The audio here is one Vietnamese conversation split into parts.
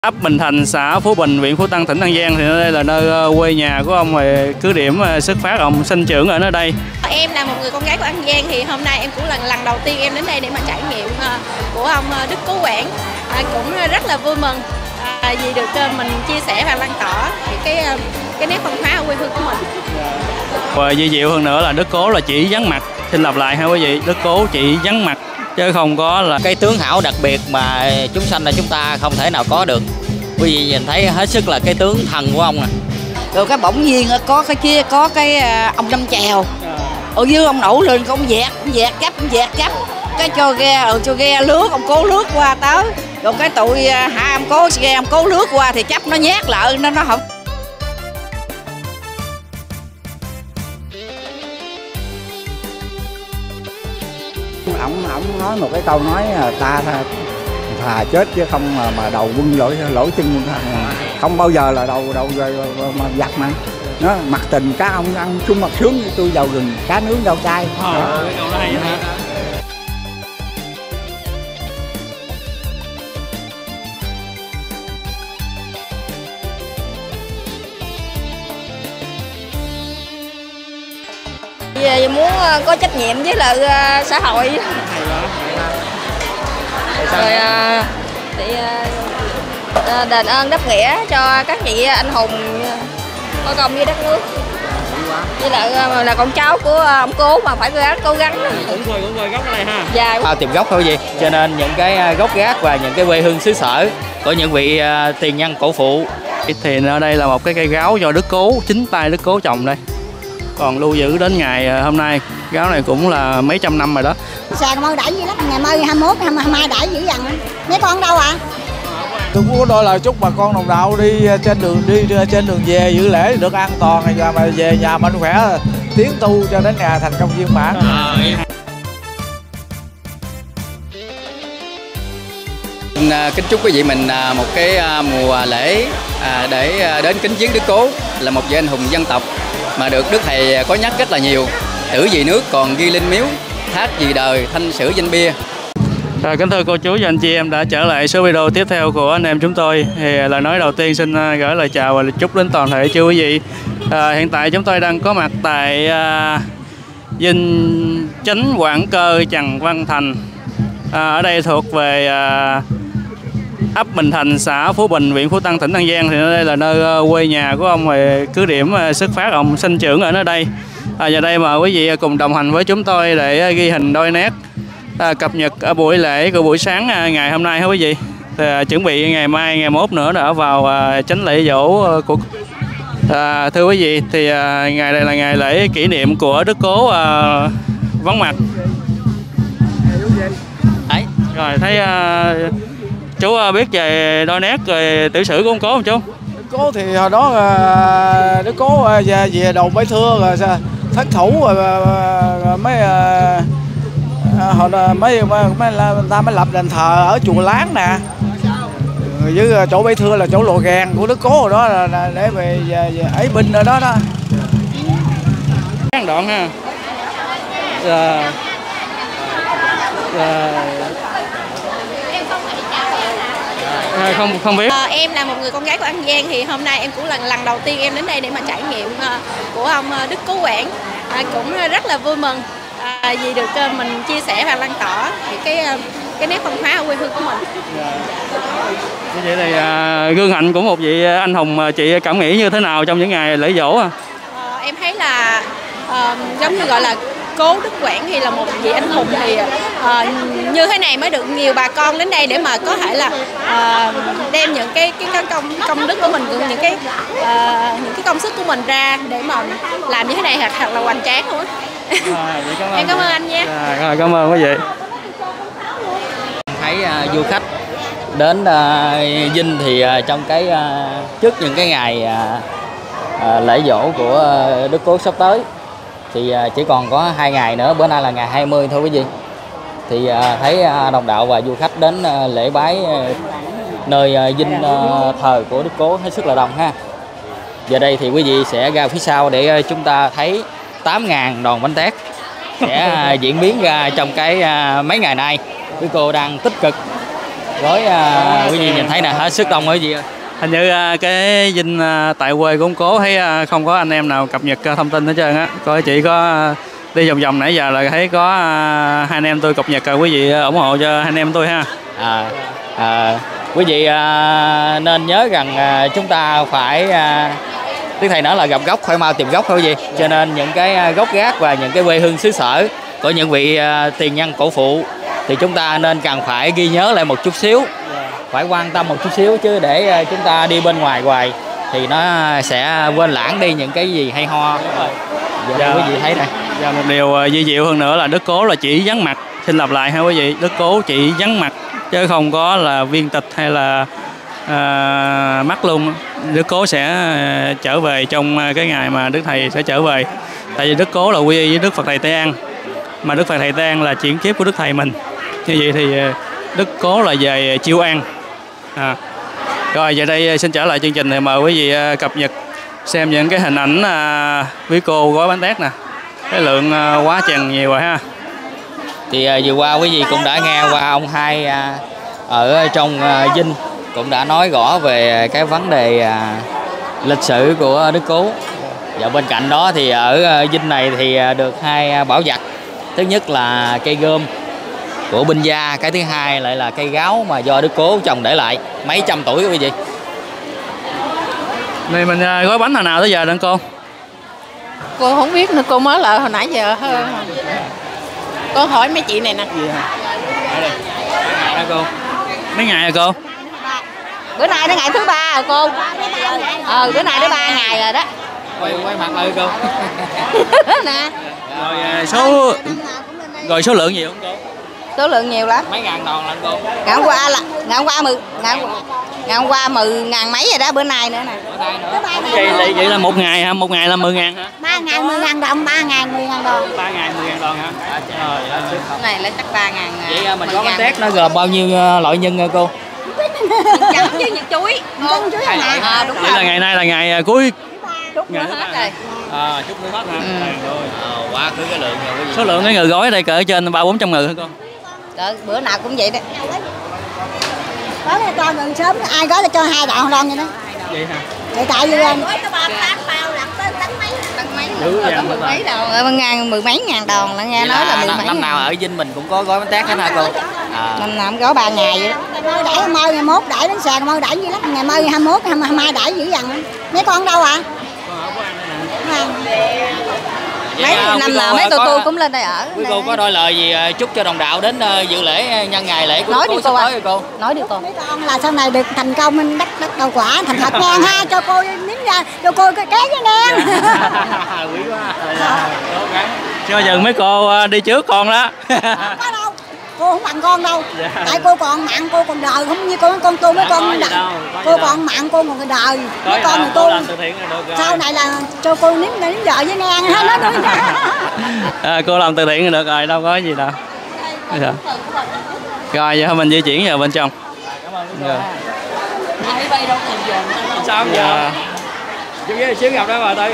Ấp Bình Thành, xã Phú Bình, huyện Phú Tân, tỉnh An Giang. Thì đây là nơi quê nhà của ông, cứ điểm xuất phát ông sinh trưởng ở nơi đây. Em là một người con gái của An Giang, thì hôm nay em cũng là lần đầu tiên em đến đây để mà trải nghiệm của ông Đức Cố Quảng. Cũng rất là vui mừng vì được mình chia sẻ và lan tỏa cái nét văn hóa ở quê hương của mình. Và di diệu hơn nữa là Đức Cố là chỉ vắng mặt. Xin lặp lại ha quý vị, Đức Cố chỉ vắng mặt chứ không có là cái tướng hảo đặc biệt mà chúng sanh là chúng ta không thể nào có được. Quý vị nhìn thấy hết sức là cái tướng thần của ông nè. Rồi cái bỗng nhiên có cái kia có cái ông đâm chèo ở dưới, ông nổ lên ông dẹt cắp cái cho ghe lướt, ông Cố lướt qua tới rồi cái tụi hạ ông Cố ghe ông Cố lướt qua thì chấp nó nhát lại nó không. Ông nói một cái câu nói ta thà chết chứ không mà đầu quân lỗi chân, không bao giờ là đầu mà giặt mà nó mặt tình cá ông ăn chung mặt sướng, tôi vào rừng cá nướng rau chay. cái câu đó hay hả? Vì muốn có trách nhiệm với lại xã hội rồi thì đền ơn đáp nghĩa cho các vị anh hùng có công với đất nước, với lại là con cháu của ông Cố mà phải cố gắng. Cũng khơi gốc ở đây ha. Dạ. Tìm gốc thôi gì, cho nên những cái gốc gác và những cái quê hương xứ sở của những vị tiền nhân cổ phụ. Thì ở đây là một cái cây gáo do Đức Cố, chính tay Đức Cố trồng đây, còn lưu giữ đến ngày hôm nay. Gáo này cũng là mấy trăm năm rồi đó. Sàn mơ đẩy dữ lắm, ngày mai 21, 22 đẩy dữ dằn. Mấy con đâu ạ? Tôi cũng có đôi lời chúc bà con đồng đạo đi trên đường về dự lễ được an toàn, và mà về nhà mạnh khỏe, tiến tu cho đến ngày thành công viên mãn. Kính chúc quý vị mình một cái mùa lễ để đến kính viếng Đức Cố, là một vị anh hùng dân tộc mà được Đức Thầy có nhắc rất là nhiều. Tử vì nước còn ghi linh miếu, thác vì đời thanh sử danh bia. Kính thưa cô chú và anh chị em đã trở lại số video tiếp theo của anh em chúng tôi. Thì lời nói đầu tiên xin gửi lời chào và chúc đến toàn thể quý vị. Hiện tại chúng tôi đang có mặt tại dinh chánh Quảng Cơ Trần Văn Thành. Ở đây thuộc về ấp Bình Thành, xã Phú Bình, huyện Phú Tân, tỉnh An Giang. Thì đây là nơi quê nhà của ông, cứ điểm xuất phát ông sinh trưởng ở nơi đây. Giờ đây mà quý vị cùng đồng hành với chúng tôi để ghi hình đôi nét cập nhật ở buổi lễ của buổi sáng ngày hôm nay hả quý vị. Thì, chuẩn bị ngày mai, ngày mốt nữa đã vào chánh lễ dỗ của thưa quý vị, thì ngày đây là ngày lễ kỷ niệm của Đức Cố vắng mặt. Đấy. Rồi thấy chú biết về đôi nét rồi tiểu sử của ông Cố không chú? Đức Cố thì hồi đó Đức Cố về đầu Bái Thưa rồi thất thủ rồi mấy người ta mới lập đền thờ ở chùa Láng nè, với chỗ Bái Thưa là chỗ lò gàn của Đức Cố rồi đó, là để về ấy binh ở đó đó. Đoạn ha. Không biết. Em là một người con gái của An Giang, thì hôm nay em cũng là lần đầu tiên em đến đây để mà trải nghiệm của ông Đức Cố Quảng. Cũng rất là vui mừng vì được mình chia sẻ và lan tỏa cái nét văn hóa ở quê hương của mình. Như vậy thì gương hạnh của một vị anh hùng, chị cảm nghĩ như thế nào trong những ngày lễ dỗ à? Em thấy là giống như gọi là Cố Đức Quảng thì là một vị anh hùng, thì như thế này mới được nhiều bà con đến đây để mà có thể là đem những cái công đức của mình, những cái công sức của mình ra để mà làm như thế này thật là hoành tráng luôn á. Em cảm ơn anh nha. Rồi, cảm ơn quý vị. Thấy du khách đến dinh thì trong cái trước những cái ngày lễ dỗ của Đức Cố sắp tới thì chỉ còn có 2 ngày nữa, bữa nay là ngày 20 thôi quý vị. Thì thấy đồng đạo và du khách đến lễ bái nơi dinh thờ của Đức Cố hết sức là đông ha. Giờ đây thì quý vị sẽ ra phía sau để chúng ta thấy 8.000 đòn bánh tét sẽ diễn biến ra trong cái mấy ngày nay. Quý cô đang tích cực gói quý vị nhìn thấy nè, hết sức đông ở gì. Hình như cái dinh tại quê của ông Cố thấy không có anh em nào cập nhật thông tin hết trơn á. Coi chỉ có đi vòng vòng nãy giờ là thấy có hai anh em tôi cập nhật, quý vị ủng hộ cho hai anh em tôi ha. Quý vị nên nhớ rằng chúng ta phải tiếng thầy nói là gặp gốc phải mau tìm gốc thôi quý vị. Cho nên những cái gốc gác và những cái quê hương xứ sở của những vị tiền nhân cổ phụ thì chúng ta nên cần phải ghi nhớ lại một chút xíu, phải quan tâm một chút xíu, chứ để chúng ta đi bên ngoài hoài thì nó sẽ quên lãng đi những cái gì hay ho. Dạ, quý vị thấy này. Và một điều vi diệu hơn nữa là Đức Cố là chỉ vắng mặt. Xin lặp lại ha quý vị, Đức Cố chỉ vắng mặt chứ không có là viên tịch hay là mắt luôn. Đức Cố sẽ trở về trong cái ngày mà Đức Thầy sẽ trở về. Tại vì Đức Cố là quy y với Đức Phật Thầy Tây An, mà Đức Phật Thầy Tây An là chuyển kiếp của Đức Thầy mình. Như vậy thì Đức Cố là về Chiêu An. Rồi giờ đây xin trở lại chương trình thì mời quý vị cập nhật xem những cái hình ảnh quý cô gói bánh tét nè. Cái lượng quá chừng nhiều rồi ha. Thì vừa qua quý vị cũng đã nghe qua ông hai ở trong dinh cũng đã nói rõ về cái vấn đề lịch sử của Đức Cố. Và bên cạnh đó thì ở dinh này thì được hai bảo vật. Thứ nhất là cây gươm của binh gia, cái thứ hai lại là cây gáo mà do Đức Cố trồng để lại mấy trăm tuổi quý vị. Này mình gói bánh hồi nào tới giờ đó cô? Cô không biết nữa, cô mới lại hồi nãy giờ hơn. Cô hỏi mấy chị này nè. Đó cô. Mấy ngày rồi cô? Bữa nay đến ngày thứ 3 rồi cô. Bữa nay đến 3 ngày rồi đó. Quay mặt lại cô. Nè. Rồi số lượng nhiều không cô? Số lượng nhiều lắm. Mấy ngàn đòn lần cô? Ngày hôm qua 10 ngàn mấy rồi đó, bữa nay nữa nè. Vậy là một ngày hả? Một ngày là 10 ngàn hả? 3 ngàn 10 ngàn đồng, 3 ngàn 10 ngàn đồng. 3 ngày 10 ngàn đồng hả? Cái này là chắc 3 ngàn. Vậy mình có bánh tét nó gồm bao nhiêu loại nhân hả cô? Chấm chứ những chuối. Chân chuối hả? Đúng rồi. Vậy là ngày nay là ngày cuối. Trút nữa hết rồi. Chút nữa hết hả? Quá cứ cái lượng rồi quý vị. Số lượng cái người gói đây cỡ trên 300-400 người hả con? Bữa nào cũng vậy đó. Có là cho gần sớm, ai gói là cho 2 đòn vậy đó. Vậy hả? Tại tại vì Tấn mấy có mười mấy đồng, mười mấy ngàn đồng là nghe nói là 10 mấy. Năm nào ở dinh mình cũng có gói bánh tét hết hả cô? Năm nào cũng gói 3 ngày vậy đó. đãi mơ ngày mốt đãi đến sàn mơ đãi gì lắm, ngày mơ 21 22 đãi dữ dằn. Mấy con đâu ạ? Mấy năm nào mấy tụi tôi cũng lên đây ở. Quý cô có đôi lời gì chúc cho đồng đạo đến dự lễ nhân ngày lễ của cô sắp tới cô? Nói đi cô. Mấy con là sau này được thành công mình đắc đầu quả thành thật ngang ha, cho cô nếm ra cho cô cái ké với ngang. Quý quá. Chưa dừng mấy cô đi trước con đó. Không có đâu. Cô không bằng con đâu. Tại cô còn mạng, cô còn đời không như con tôi mấy con đời. Cô còn mạng, cô còn cái đời. Mấy con thì tôi sau này là cho cô nếm vợ với ngang hết nó nữa. Cô làm từ thiện là được rồi, đâu có gì đâu. Rồi giờ mình di chuyển vào bên trong. Cảm ơn máy bay đâu tìm dồn. Sao giờ? Xíu gặp đó bà Tư.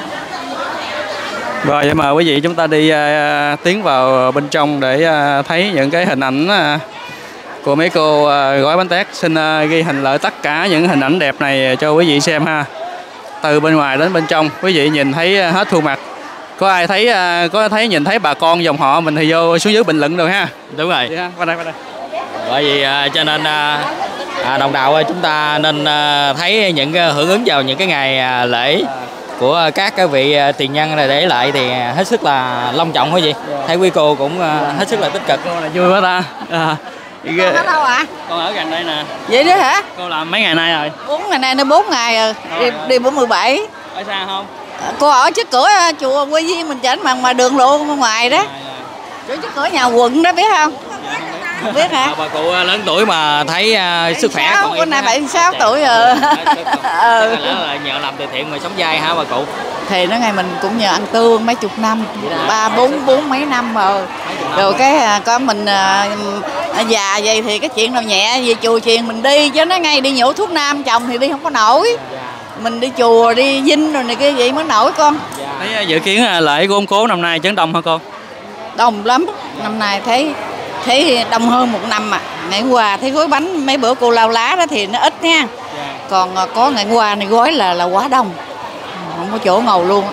Rồi vậy mời quý vị chúng ta đi tiến vào bên trong để thấy những cái hình ảnh của mấy cô gói bánh tét. Xin ghi hình lại tất cả những hình ảnh đẹp này cho quý vị xem ha. Từ bên ngoài đến bên trong quý vị nhìn thấy hết khuôn mặt. Có ai thấy nhìn thấy bà con dòng họ mình thì vô xuống dưới bình luận rồi ha. Đúng rồi. Đi ha, qua đây. Bởi vì cho nên đồng đạo chúng ta nên thấy những hưởng ứng vào những cái ngày lễ của các cái vị tiền nhân này để lại thì hết sức là long trọng quý vị. Thấy quý cô cũng hết sức là tích cực. Cô này vui quá ta. Con ở đâu ạ? Con ở gần đây nè. Vậy đó hả? Cô làm mấy ngày nay rồi? 4 ngày nay nó 4 ngày rồi. Đi bữa 17. Ở xa không? Cô ở trước cửa chùa Quy Viên mình chảnh mà đường lộ ngoài đó. Chỗ trước cửa nhà quận đó biết không? Không biết hả? Bà cụ lớn tuổi mà thấy sức khỏe còn con này 76 tuổi rồi. Là nhờ làm từ thiện mà sống dai hả bà cụ? Thì nó ngày mình cũng nhờ ăn tương mấy chục năm, 4 mấy năm rồi. Rồi cái có mình già vậy thì cái chuyện nào nhẹ về chùa chiền mình đi chứ nó ngay đi nhổ thuốc nam chồng thì đi không có nổi. Mình đi chùa đi dinh rồi này kia vậy mới nổi con. Thấy dự kiến lễ của ông Cố năm nay chấn đông hả con? Đông lắm. Năm nay thấy thấy đông hơn một năm mà. Ngày hôm qua thấy gói bánh mấy bữa cô lau lá đó thì nó ít nha. Còn có ngày hôm qua này gói là quá đông, không có chỗ ngồi luôn.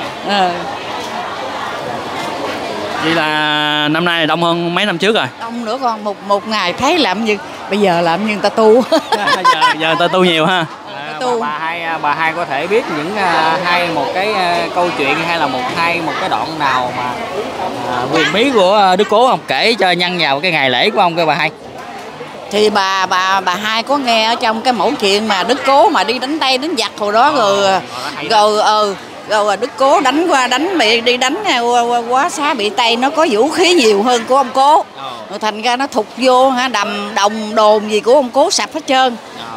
Vậy là năm nay đông hơn mấy năm trước rồi. Đông nữa con, một ngày thấy làm gì, bây giờ làm như người ta tu. giờ người ta tu nhiều ha. Bà hai có thể biết những một cái câu chuyện hay là một cái đoạn nào mà huyền bí của Đức Cố không, kể cho nhân vào cái ngày lễ của ông cái bà hai? Thì bà hai có nghe ở trong cái mẫu chuyện mà Đức Cố mà đi đánh Tây đánh giặc hồi đó rồi Đức Cố đánh đi đánh quá xá bị Tây, nó có vũ khí nhiều hơn của ông Cố, rồi thành ra nó thục vô ha, đồng đồn gì của ông Cố sập hết trơn.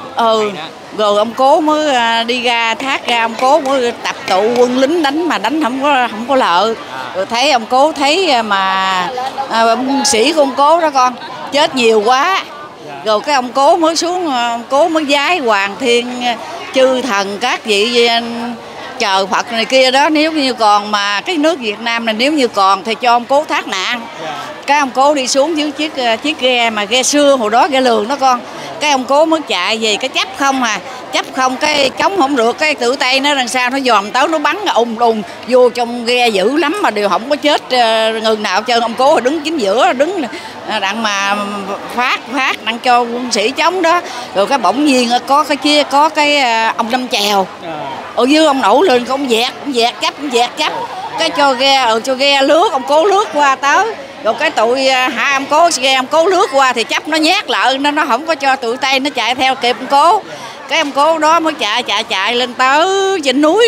Rồi ông Cố mới đi ra thác ra, ông Cố mới tập tụ quân lính đánh mà đánh không có lợ. Rồi thấy ông Cố thấy mà quân sĩ của ông Cố đó con chết nhiều quá, rồi cái ông Cố mới xuống, ông Cố mới vái hoàng thiên chư thần các vị trời Phật này kia đó, nếu như còn mà cái nước Việt Nam này nếu như còn thì cho ông Cố thoát nạn. Cái ông Cố đi xuống dưới chiếc ghe mà ghe xưa hồi đó, ghe lường đó con. Cái ông Cố mới chạy về cái chấp không cái chống không được, cái tự tay nó đằng sau nó dòm tới nó bắn đùng vô trong ghe dữ lắm mà đều không có chết ngừng nào trơn. Ông Cố đứng chính giữa, đứng đặng mà phát đặng cho quân sĩ chống đó. Rồi cái bỗng nhiên có cái kia có cái ông Năm Chèo ở dưới, ông nổ lên ông dẹt chấp cái cho ghe lướt, ông Cố lướt qua tới. Rồi cái tụi ông Cố lướt qua thì chấp nó nhát lại, nó không có cho tụi Tây nó chạy theo kịp ông Cố. Cái ông Cố đó mới chạy lên tới trên núi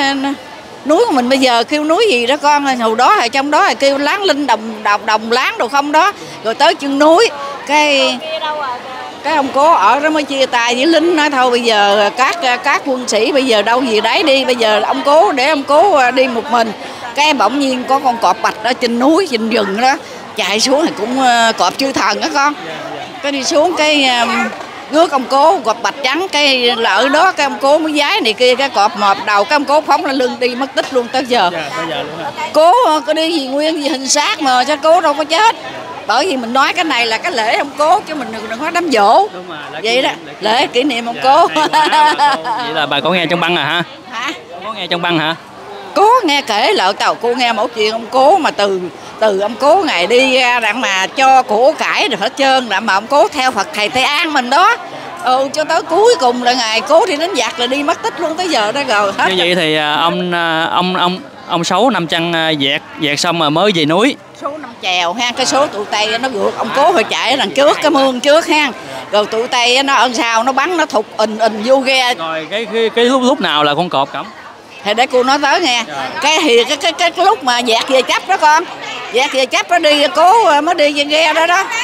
của mình bây giờ kêu núi gì đó con, hồi đó ở trong đó là kêu Láng Linh đồng láng đồ không đó. Rồi tới chân núi cái ông Cố ở đó mới chia tay với lính, nói thôi bây giờ các quân sĩ bây giờ đâu gì đấy đi, bây giờ ông Cố để ông Cố đi một mình. Cái bỗng nhiên có con cọp bạch ở trên núi trên rừng đó chạy xuống, thì cũng cọp chư thần đó con. Cái đi xuống cái rước ông Cố, cọp bạch trắng, cái lỡ đó cái ông Cố mới vái này kia, cái cọp mọp đầu, cái ông Cố phóng lên lưng đi mất tích luôn tới giờ. Cố có đi gì nguyên gì hình xác mà cho Cố đâu có chết. Bởi vì mình nói cái này là cái lễ ông Cố chứ mình đừng có đám dỗ. Vậy đó, lễ kỷ niệm ông Cố. Vậy là bà có nghe trong băng hả? Có nghe trong băng hả? Cố nghe kể lợ tàu, cô nghe mẫu chuyện ông Cố mà từ ông Cố ngày đi ra đặng mà cho của cải được hết trơn, đặng mà ông Cố theo Phật thầy Tây An mình đó. Cho tới cuối cùng là ngày Cố đi đánh giặc là đi mất tích luôn tới giờ đó rồi hết. Như vậy thì ông Sáu Năm Trăng dẹt xong mà mới về núi. Số Năm Chèo ha, cái số tụi Tây nó gượt ông Cố phải chạy đằng trước cái mương trước ha. Rồi tụi Tây nó ân sau nó bắn nó thục ình vô ghe. Rồi cái lúc nào là con cọp cắm? Thì để cô nói tới nghe. Cái lúc mà dẹt về chấp đó con. Dẹt về chấp nó đi Cố mới đi về ghe đó đó.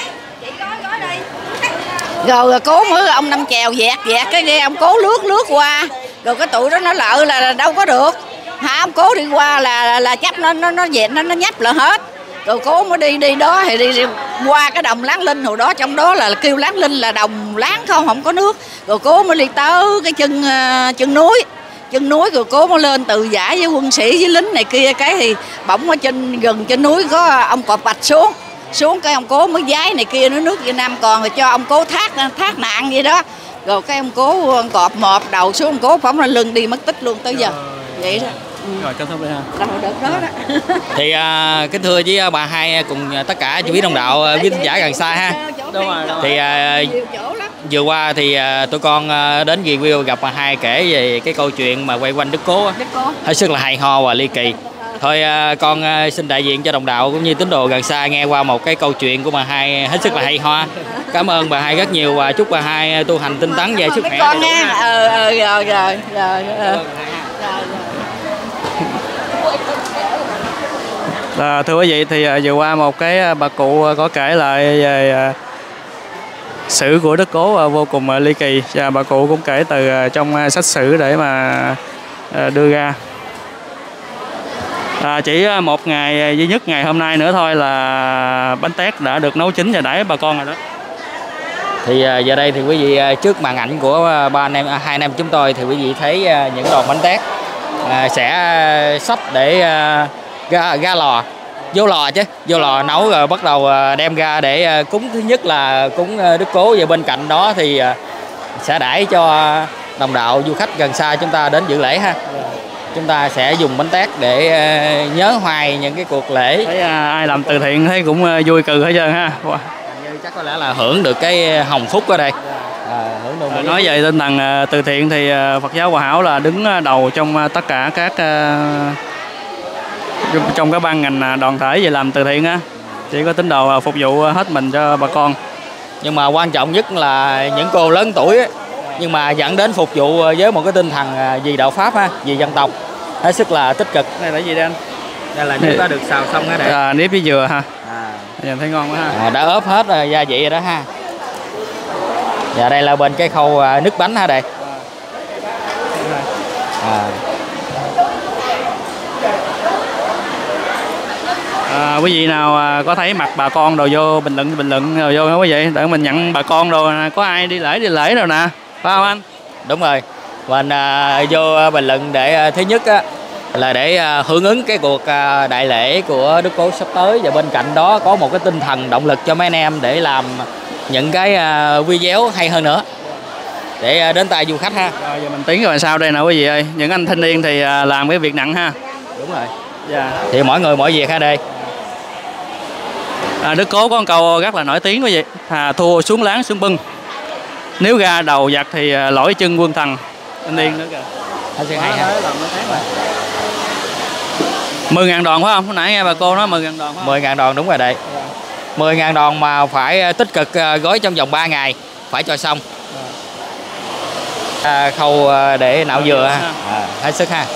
Rồi Cố mới ông Năm Chèo dẹt cái ghe ông Cố lướt qua. Rồi cái tụi đó nó lợ là đâu có được. Ông Cố đi qua là chấp nó dẹt nó nhấp lại hết. Rồi Cố mới đi đó thì đi qua cái đồng Láng Linh, hồi đó trong đó là kêu Láng Linh là đồng láng không có nước. Rồi Cố mới đi tới cái chân núi rồi Cố mới lên từ giả với quân sĩ với lính này kia, cái thì bỗng ở gần trên núi có ông cọp bạch xuống cái ông Cố mới vái này kia, nó nước Việt Nam còn rồi cho ông Cố thác nạn vậy đó. Rồi cái ông Cố ông cọp mọp đầu xuống, ông Cố phóng lên lưng đi mất tích luôn tới giờ. Vậy đó. Rồi kết thúc đi ha. Đợt đó đó. Thì kính thưa với bà hai cùng tất cả quý đồng đạo, quý thính giả gần xa ha. Đúng rồi. Thì vừa qua thì tụi con đến review gặp bà hai kể về cái câu chuyện mà quay quanh Đức Cố hết sức là hay ho và ly kỳ. Thôi con xin đại diện cho đồng đạo cũng như tín đồ gần xa nghe qua một cái câu chuyện của bà hai hết sức là hay ho. Cảm ơn bà hai rất nhiều và chúc bà hai tu hành tinh tấn về sức khỏe. Con nha. Rồi. Thưa quý vị, thì vừa qua một cái bà cụ có kể lại về sử của Đức Cố vô cùng ly kỳ, và bà cụ cũng kể từ trong sách sử để mà đưa ra. Chỉ một ngày duy nhất, ngày hôm nay nữa thôi là bánh tét đã được nấu chín và đãi bà con rồi đó. Thì giờ đây thì quý vị trước màn ảnh của hai anh em chúng tôi thì quý vị thấy những đòn bánh tét sẽ sắp để ra lò vô lò chứ, vô lò nấu rồi bắt đầu đem ra để cúng. Thứ nhất là cúng Đức Cố, và bên cạnh đó thì sẽ đãi cho đồng đạo du khách gần xa chúng ta đến dự lễ ha. Chúng ta sẽ dùng bánh tét để nhớ hoài những cái cuộc lễ. Thấy ai làm từ thiện thấy cũng vui cừ hết trơn ha. Wow. Như chắc có lẽ là hưởng được cái hồng phúc ở đây. Nói về tinh thần từ thiện thì Phật giáo Hòa Hảo là đứng đầu trong tất cả các trong các ban ngành đoàn thể về làm từ thiện á, chỉ có tín đồ phục vụ hết mình cho bà con. Nhưng mà quan trọng nhất là những cô lớn tuổi ấy, nhưng mà dẫn đến phục vụ với một cái tinh thần vì đạo Pháp ha, vì dân tộc, hết sức là tích cực. Đây là gì đây anh? Đây là nếp đã được xào xong hết rồi. Nếp với dừa ha. Nhìn thấy ngon quá ha. Đã ốp hết rồi, gia vị rồi đó ha. Và đây là bên cái khâu nứt bánh ha đây. Quý vị nào có thấy mặt bà con đồ vô bình luận đồ vô hả quý vị, để mình nhận bà con đồ. Có ai đi lễ rồi nè, phải không anh? Đúng rồi, mình vô bình luận để thứ nhất á, là để hưởng ứng cái cuộc đại lễ của Đức Cố sắp tới, và bên cạnh đó có một cái tinh thần động lực cho mấy anh em để làm những cái video hay hơn nữa để đến tay du khách ha. Rồi giờ mình tiến rồi sau đây nè quý vị ơi, những anh thanh niên thì làm cái việc nặng ha. Đúng rồi. Thì mỗi người mỗi việc ha đây. Đức Cố có một câu rất là nổi tiếng quý vị: thà thua xuống láng xuống bưng, nếu ra đầu giặc thì lỗi chân quân thần. Thanh niên nữa kìa. 10.000 đòn phải không? Hồi nãy nghe bà cô nói 10.000 đòn phải không? 10.000 đòn đúng rồi đây. 10.000 đòn mà phải tích cực gói trong vòng 3 ngày, phải cho xong. Khâu để nạo dừa ha. Hết sức ha.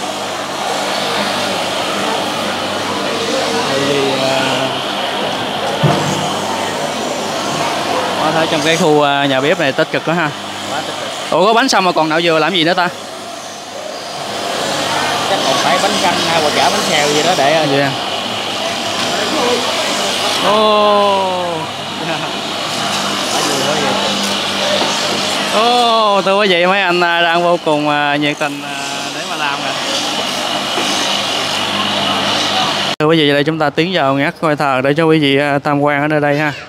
Có thể trong cái khu nhà bếp này tích cực đó ha. Ủa có bánh xong mà còn nạo dừa làm gì nữa ta? Chắc còn phải bánh canh hay quả chả bánh xèo gì đó để gì. Thưa quý vị, mấy anh đang vô cùng nhiệt tình để mà làm nè. Thưa quý vị, đây chúng ta tiến vào ngắt ngôi thờ để cho quý vị tham quan ở nơi đây ha.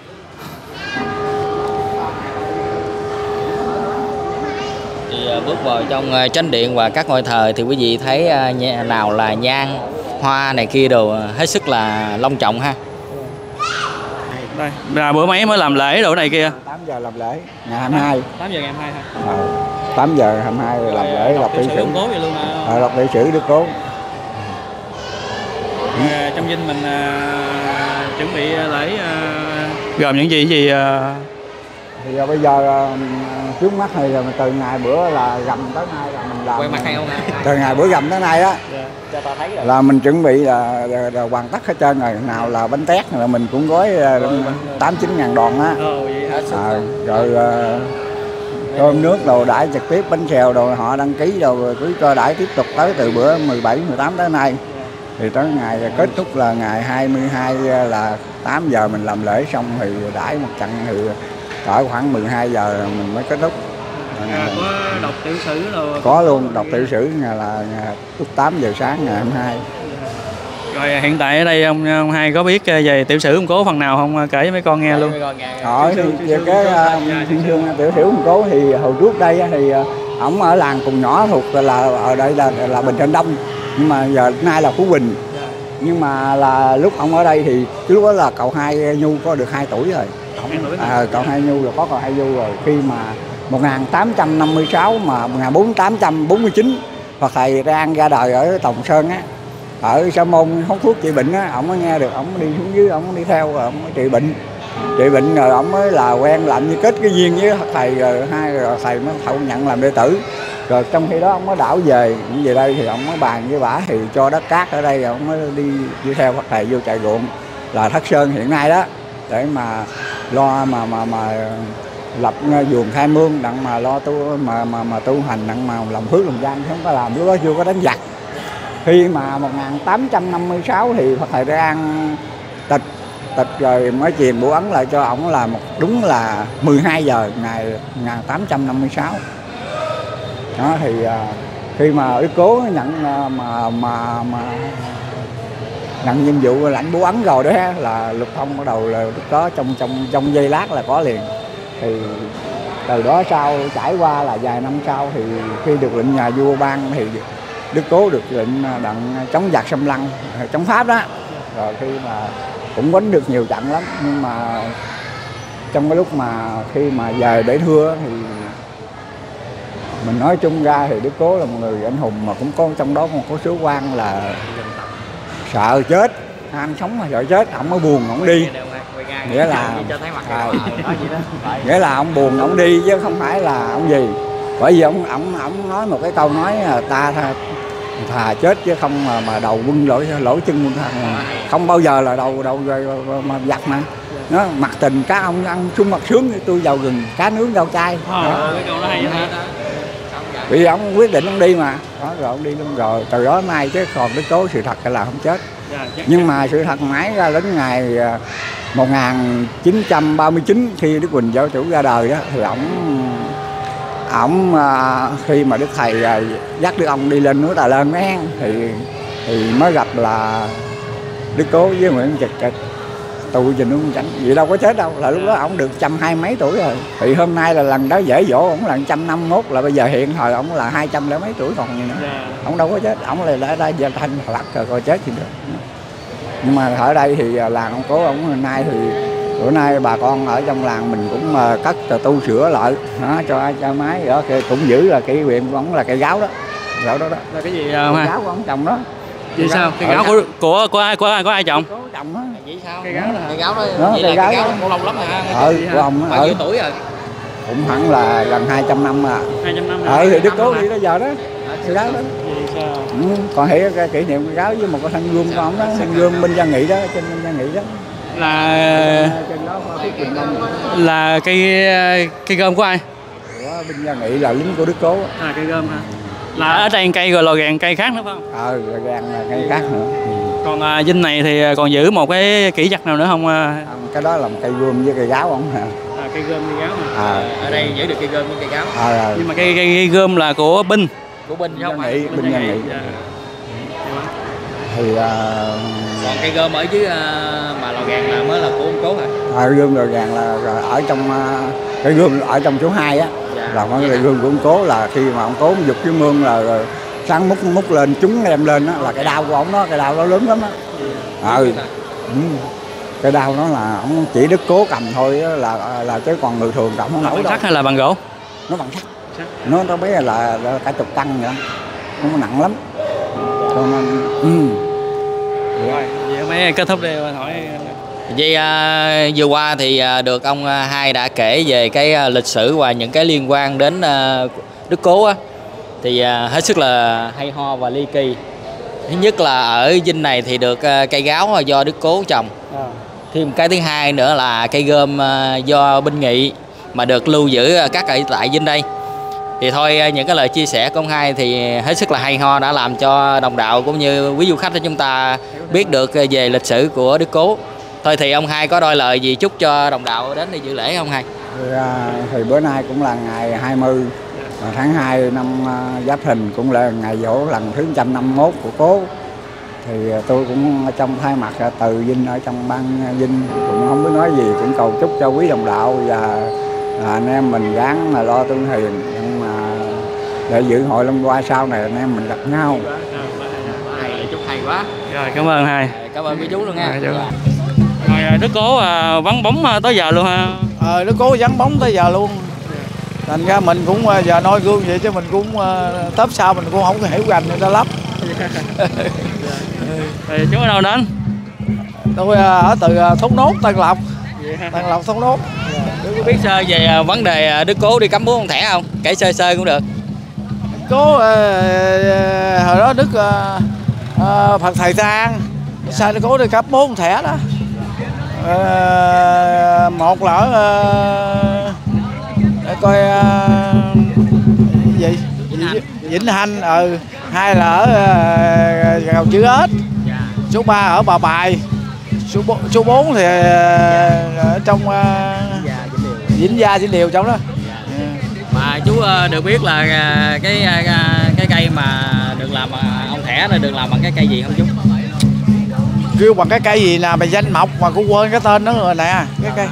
Bước vào trong chánh điện và các ngôi thờ thì quý vị thấy nào là nhang, hoa này kia đồ hết sức là long trọng ha. Đây, là bữa mấy mới làm lễ đồ này kia? 8 giờ làm lễ, ngày 22. 8 giờ ngày 22 ha? 8 giờ 22 làm lễ đọc tiểu sử. Đọc tiểu sử Đức Cố. Trong dinh mình chuẩn bị lễ gồm những gì thì bây giờ trước mắt thì từ ngày bữa là gầm tới nay là mình làm. Quay mặt hay không? Từ ngày bữa gầm tới nay đó là mình chuẩn bị là hoàn tất hết trơn rồi. Nào là bánh tét là mình cũng gói 8-9 ngàn đòn á. Rồi cơm nước đồ đãi trực tiếp, bánh xèo đồ họ đăng ký đồ cứ cho đãi tiếp tục tới từ bữa 17-18 tới nay. Thì tới ngày kết thúc là ngày 22 là 8 giờ mình làm lễ xong thì đãi một trận thì ở khoảng 12 giờ mình mới kết thúc. Có đọc tiểu sử rồi. Có luôn, đọc tiểu sử là lúc 8 giờ sáng ngày 22. Rồi hiện tại ở đây ông Hai có biết về tiểu sử ông Cố phần nào không, kể với mấy con nghe luôn? Hỏi thì cái thiên chương tiểu sử ông Cố thì hồi trước đây thì ổng ở làng Cùng Nhỏ thuộc là ở đây là Bình Sơn Đông, nhưng mà giờ nay là Phú Bình. Nhưng mà là lúc ông ở đây thì lúc đó là cậu Hai Nhu có được 2 tuổi rồi. Cậu Hai Nhu là có cậu Hai Nhu rồi. Khi mà 1856 mà 1849 Phật thầy Rang ra đời ở Tòng Sơn á, ở Sa Môn hút thuốc trị bệnh á, ổng mới nghe được, ổng đi xuống dưới, ổng đi theo rồi ổng mới trị bệnh rồi ổng mới là quen làm như kết cái duyên với thầy, rồi thầy mới thậu nhận làm đệ tử. Rồi trong khi đó ông mới đảo về đây thì ông mới bàn với bả thì cho đất cát ở đây, ông mới đi theo Phật thầy vô Trại Ruộng là Thất Sơn hiện nay đó, để mà lo mà lập vườn khai mương, đặng mà lo tu hành, đặng mà làm phước làm gian, không có làm, lúc đó chưa có đánh giặc. Khi mà 1856 thì Phật thầy Rang tịch rồi mới truyền bổ ấn lại cho ổng là đúng là 12 giờ ngày 1856. Đó thì khi mà Đức Cố nhận mà nhận nhiệm vụ lãnh bố ấn rồi đó là Lục Thông bắt đầu là lúc đó trong giây lát là có liền. Thì từ đó sau trải qua là vài năm sau thì khi được lệnh nhà vua ban thì Đức Cố được lệnh đặng chống giặc xâm lăng, chống Pháp đó. Rồi khi mà cũng quánh được nhiều trận lắm, nhưng mà trong cái lúc mà khi mà về để thưa thì mình nói chung ra thì Đức Cố là một người anh hùng, mà cũng có trong đó một số quan là sợ chết, anh sống mà sợ chết, ổng mới buồn ổng đi, nghĩa là ông buồn ổng đi chứ không phải là ông gì. Bởi vì ổng nói một cái câu nói là ta thà chết chứ không mà đầu quân lỗi chân quân không bao giờ là đầu mà giặc mà. Nó mặt tình cá ông ăn sung mặt sướng, tôi vào rừng cá nướng rau chay. Cái câu đó hay vậy hả? Vì ông quyết định ông đi mà đó, rồi ông đi luôn rồi. Từ đó nay chứ còn Đức Cố sự thật là không chết. Nhưng mà sự thật mãi ra đến ngày 1939 khi Đức Quỳnh Giáo Chủ ra đời đó, thì ổng khi mà Đức Thầy dắt Đức ông đi lên núi Đà Lên thì mới gặp là Đức Cố với Nguyễn Trực tù trên núi Tránh. Vậy đâu có chết đâu, là lúc đó ổng được 120 mấy tuổi rồi. Thì hôm nay là lần đó dễ dỗ ổng là 151, là bây giờ hiện thời ổng là 200 mấy tuổi còn gì nữa. Ổng đâu có chết, ổng là đã gia thanh Phật rồi, coi chết gì được. Nhưng mà ở đây thì làng ông Cố ổng nay thì bữa nay bà con ở trong làng mình cũng cất tu sửa lại đó, cho máy đó, cũng giữ là cái quyền của ổng là cây gáo đó. Gáo đó là cái gì cây gáo của ông chồng đó. Vậy sao? Cây gáo của ai trồng? Có chồng đó. Vậy sao? Cây gáo đó. Cây gáo đó. Đó, Vậy cây là cây gáo gáo cũng lâu lắm rồi ha. Của ông bao nhiêu tuổi rồi? Cũng hẳn là gần 200 năm à. 200 năm. Thì Đức Cố đi tới giờ đó. Cây gáo đó. Vậy sao? Còn hiện cái kỷ niệm cây gáo với một cái thanh gươm của ông đó, thanh gươm binh Gia Nghị đó, trên binh Gia Nghị đó. Là cây gươm của ai? Của binh Gia Nghị, là lính của Đức Cố. Cây gươm hả? Là ở đây cây rồi lò gàn cây khác nữa phải không? Lò gàn là cây khác nữa. Còn dinh này thì còn giữ một cái kỷ vật nào nữa không? Cái đó là một cây gươm với cây gáo không hả? Cây gươm cây gáo hả? Ở đây giữ được cây gươm với cây gáo. Nhưng mà cây gươm là của binh. Của binh chứ không phải binh Gia Nghị. Thì còn cây gươm ở dưới mà lò gàn là mới là của ông Cố hả? Gươm lò gàn là ở trong cái gươm ở trong số 2 á. Là cái gươm của ông Cố là khi mà ông Cố giục cái mương là sáng múc lên chúng đem lên đó, là cái đao của ông đó, cái đao đó lớn lắm đó. Cái đao đó là ông chỉ Đức Cố cầm thôi đó, là chứ còn người thường cầm không nổi đâu. Bằng sắt hay là bằng gỗ? Nó bằng sắt. Nó biết là cả chục cân vậy đó. Nó nặng lắm. Cho nên rồi, vậy mấy kết thúc đi hỏi. Vậy vừa qua thì được ông hai đã kể về cái lịch sử và những cái liên quan đến Đức Cố á, thì hết sức là hay ho và ly kỳ. Thứ nhất là ở dinh này thì được cây gáo do Đức Cố trồng. Thêm cái thứ hai nữa là cây gươm do binh Nghị mà được lưu giữ các ở tại dinh đây. Thì thôi, những cái lời chia sẻ của ông hai thì hết sức là hay ho, đã làm cho đồng đạo cũng như quý du khách của chúng ta biết được về lịch sử của Đức Cố. Thôi thì ông hai có đôi lời gì chúc cho đồng đạo đến đây dự lễ không hai? Thì bữa nay cũng là ngày 20 tháng 2 năm Giáp Thìn, cũng là ngày giỗ lần thứ 151 của Cố. Thì tôi cũng trong thay mặt từ dinh ở trong ban dinh cũng không biết nói gì, cũng cầu chúc cho quý đồng đạo và anh em mình ráng mà lo tương hiền, nhưng mà để giữ hội Long Hoa sau này anh em mình gặp nhau. Chúc hay quá. Rồi, cảm ơn hai. Cảm ơn quý chú luôn nha. Rồi Đức Cố vắng bóng tới giờ luôn ha. Đức Cố vắng bóng tới giờ luôn. Thành ra mình cũng giờ noi gương vậy chứ mình cũng tớp sau mình cũng không có hiểu gành người ta lắm. Thì chú ở đâu đến? Tôi ở từ Thốt Nốt, Tân Lộc. Tân Lộc, Thốt Nốt. Chú có biết sơ về vấn đề Đức Cố đi cắm búa con thẻ không? Kể sơ sơ cũng được. Cố hồi đó Đức Phật Thầy Than sao Đức Cố đi cắm búa con thẻ đó. Một là coi gì Vĩnh Hành, hai là ở Gào Chữ Ếch, số 3 ở Bà Bài, số 4 thì ở trong Vĩnh Gia Vĩnh Liều trong đó. Mà chú được biết là cái cây mà được làm ông thẻ này được làm bằng cái cây gì không chú? kêu bằng cái cây gì nè, mày danh mộc mà cũng quên cái tên nó rồi nè, cái cây.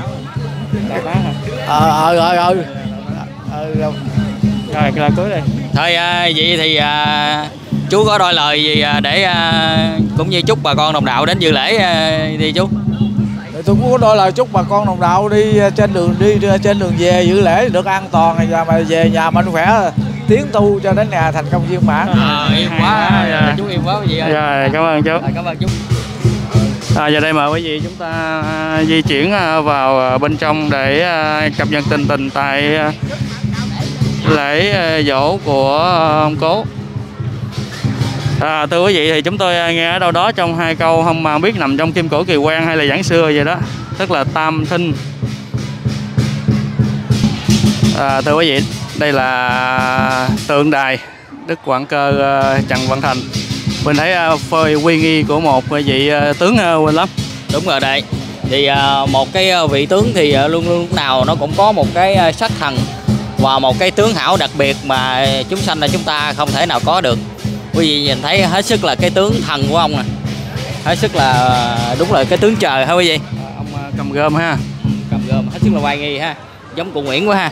Rồi là cưới đi. Thôi vậy thì chú có đôi lời gì để cũng như chúc bà con đồng đạo đến dự lễ đi chú? Tôi cũng có đôi lời chúc bà con đồng đạo đi trên đường về dự lễ được an toàn, và mà về nhà mạnh khỏe, tiến tu cho đến nhà thành công viên mãn. Yên quá, chú yên quá quý vị ơi. Rồi, cảm ơn chú. Cảm ơn chú. Giờ đây mời quý vị chúng ta di chuyển vào bên trong để cập nhật tình hình tại lễ giỗ của ông Cố. Thưa quý vị, thì chúng tôi nghe ở đâu đó trong hai câu không mà biết nằm trong Kim Cổ Kỳ Quan hay là Giảng Xưa vậy đó, tức là tam thinh. Thưa quý vị, đây là tượng đài Đức Quảng Cơ Trần Văn Thành. Mình thấy phơi uy nghi của một vị tướng quên lắm. Đúng rồi đây. Thì một cái vị tướng thì luôn luôn lúc nào nó cũng có một cái sắc thần và một cái tướng hảo đặc biệt mà chúng sanh là chúng ta không thể nào có được. Quý vị nhìn thấy hết sức là cái tướng thần của ông nè, hết sức là đúng là cái tướng trời hả quý vị? Ông cầm gươm ha, cầm gươm hết sức là oai nghi ha, giống cụ Nguyễn quá ha.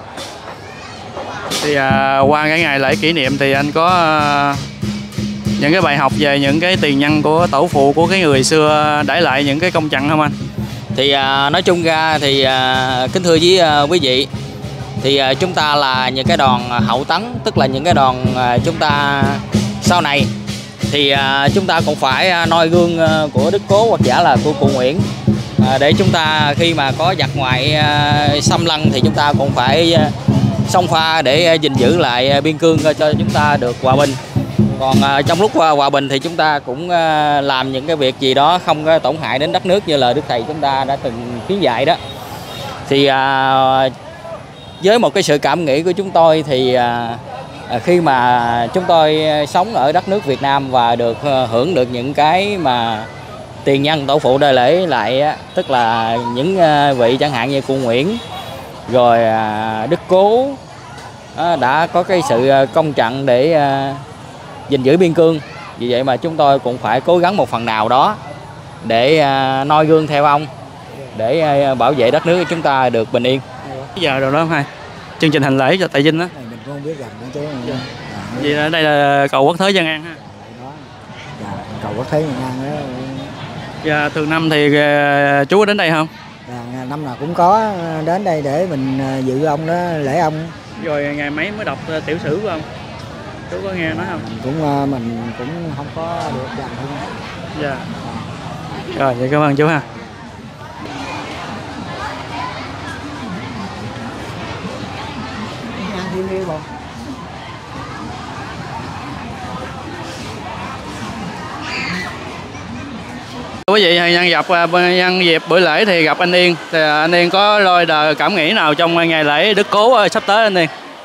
Thì qua cái ngày lễ kỷ niệm thì anh có những cái bài học về những cái tiền nhân của tổ phụ của cái người xưa để lại những cái công trận không anh? Thì nói chung ra thì kính thưa với quý vị, thì chúng ta là những cái đoàn hậu tấn, tức là những cái đoàn chúng ta sau này thì chúng ta cũng phải noi gương của Đức Cố hoặc giả là của cụ Nguyễn, để chúng ta khi mà có giặc ngoại xâm lăng thì chúng ta cũng phải xông pha để gìn giữ lại biên cương cho chúng ta được hòa bình. Còn trong lúc hòa bình thì chúng ta cũng làm những cái việc gì đó không có tổn hại đến đất nước như là Đức Thầy chúng ta đã từng khuyến dạy đó. Thì với một cái sự cảm nghĩ của chúng tôi thì khi mà chúng tôi sống ở đất nước Việt Nam và được hưởng được những cái mà tiền nhân tổ phụ để lại lại, tức là những vị chẳng hạn như cụ Nguyễn rồi Đức Cố đã có cái sự công trận để gìn giữ biên cương. Vì vậy mà chúng tôi cũng phải cố gắng một phần nào đó để noi gương theo ông, để bảo vệ đất nước của chúng ta được bình yên. Bây giờ rồi đó không hai? Chương trình hành lễ cho tại Vinh đó. Mình cũng không biết gần nữa chú. Vì ở đây là cầu Quốc Thế Dân An ha. Dạ, cầu Quốc Thế Dân An đó. Dạ, thường năm thì chú có đến đây không? Dạ, năm nào cũng có đến đây để mình dự ông đó, lễ ông. Rồi ngày mấy mới đọc tiểu sử của ông? Chú có nghe nói không? Mình cũng không có được gần hơn. Dạ. Rồi, vậy cảm ơn chú ha. Quý vị, nhân dịp buổi lễ thì gặp anh Yên, thì anh Yên có đôi đời cảm nghĩ nào trong ngày lễ Đức Cố sắp tới anh Yên?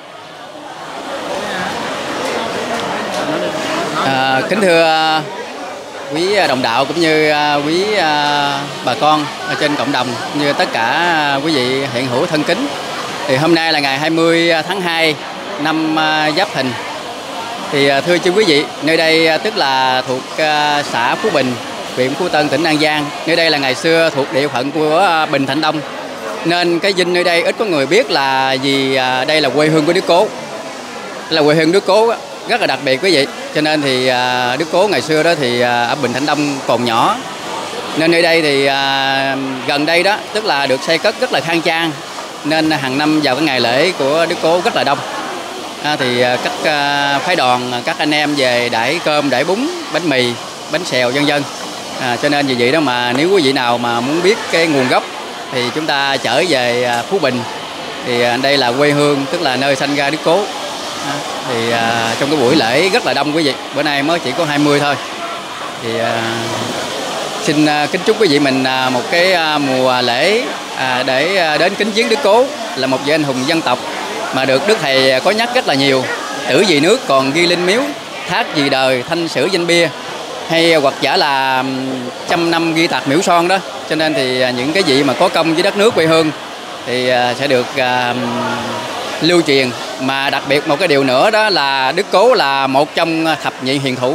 Kính thưa quý đồng đạo cũng như quý bà con ở trên cộng đồng, như tất cả quý vị hiện hữu thân kính, thì hôm nay là ngày 20 tháng 2 năm Giáp Thìn. Thì thưa chư quý vị, nơi đây tức là thuộc xã Phú Bình, huyện Phú Tân, tỉnh An Giang. Nơi đây là ngày xưa thuộc địa phận của Bình Thạnh Đông, nên cái dinh nơi đây ít có người biết là vì đây là quê hương của Đức Cố. Đây là quê hương Đức Cố rất là đặc biệt quý vị. Cho nên thì Đức Cố ngày xưa đó thì ở Bình Thạnh Đông còn nhỏ, nên nơi đây thì gần đây đó tức là được xây cất rất là khang trang, nên hàng năm vào cái ngày lễ của Đức Cố rất là đông. Thì các phái đoàn, các anh em về đãi cơm, đãi bún, bánh mì, bánh xèo vân vân. Cho nên vì vậy đó mà nếu quý vị nào mà muốn biết cái nguồn gốc thì chúng ta trở về Phú Bình, thì đây là quê hương, tức là nơi sanh ra Đức Cố. Thì trong cái buổi lễ rất là đông quý vị, bữa nay mới chỉ có 20 thôi. Thì xin kính chúc quý vị mình một cái mùa lễ để đến kính viếng Đức Cố, là một vị anh hùng dân tộc mà được Đức Thầy có nhắc rất là nhiều. Tử vì nước còn ghi linh miếu, thác vì đời thanh sử danh bia, hay hoặc giả là 100 năm ghi tạc miễu son đó. Cho nên thì những cái vị mà có công với đất nước quê hương thì sẽ được lưu truyền. Mà đặc biệt một cái điều nữa đó là Đức Cố là một trong thập nhị hiền thủ,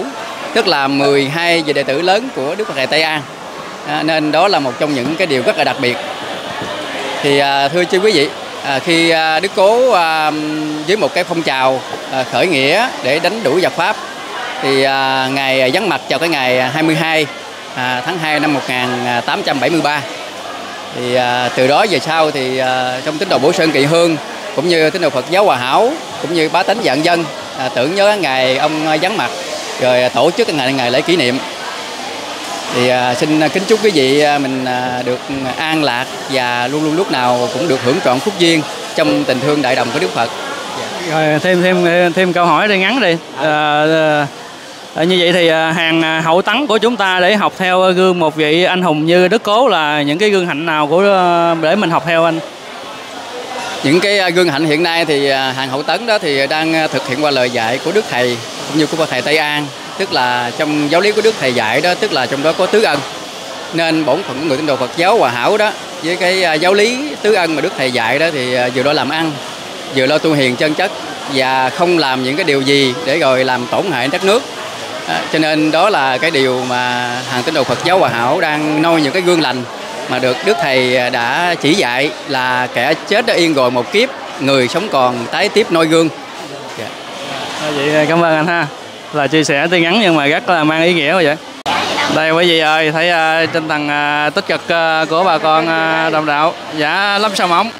tức là 12 vị đệ tử lớn của Đức Phật Thầy Tây An. Nên đó là một trong những cái điều rất là đặc biệt. Thì thưa chư quý vị, khi Đức Cố với một cái phong trào khởi nghĩa để đánh đuổi giặc Pháp, thì Ngài vắng mặt vào cái ngày 22 tháng 2 năm 1873. Thì từ đó về sau thì trong tín đồ Bổ Sơn Kỳ Hương cũng như tín đồ Phật giáo Hòa Hảo cũng như bá tánh vạn dân tưởng nhớ ngày ông vắng mặt, rồi tổ chức cái ngày lễ kỷ niệm. Thì xin kính chúc quý vị mình được an lạc và luôn luôn lúc nào cũng được hưởng trọn phúc duyên trong tình thương đại đồng của Đức Phật. Rồi thêm câu hỏi đây ngắn đi. Như vậy thì hàng hậu tấn của chúng ta để học theo gương một vị anh hùng như Đức Cố là những cái gương hạnh nào để mình học theo anh? Những cái gương hạnh hiện nay thì hàng hậu tấn đó thì đang thực hiện qua lời dạy của Đức Thầy cũng như của Phật Thầy Tây An, tức là trong giáo lý của Đức Thầy dạy đó, tức là trong đó có tứ ân. Nên bổn phận của người tín đồ Phật giáo Hòa Hảo đó, với cái giáo lý tứ ân mà Đức Thầy dạy đó, thì vừa lo làm ăn, vừa lo tu hiền chân chất và không làm những cái điều gì để rồi làm tổn hại đất nước. Cho nên đó là cái điều mà hàng tín đồ Phật giáo Hòa Hảo đang noi những cái gương lành mà được Đức Thầy đã chỉ dạy, là kẻ chết đã yên rồi một kiếp, người sống còn tái tiếp noi gương. Vậy cảm ơn anh ha, là chia sẻ tuy ngắn nhưng mà rất là mang ý nghĩa vậy. Đây quý vị ơi, thấy tinh thần tích cực của bà con đồng đạo. Dạ, Lâm Sào Mộng.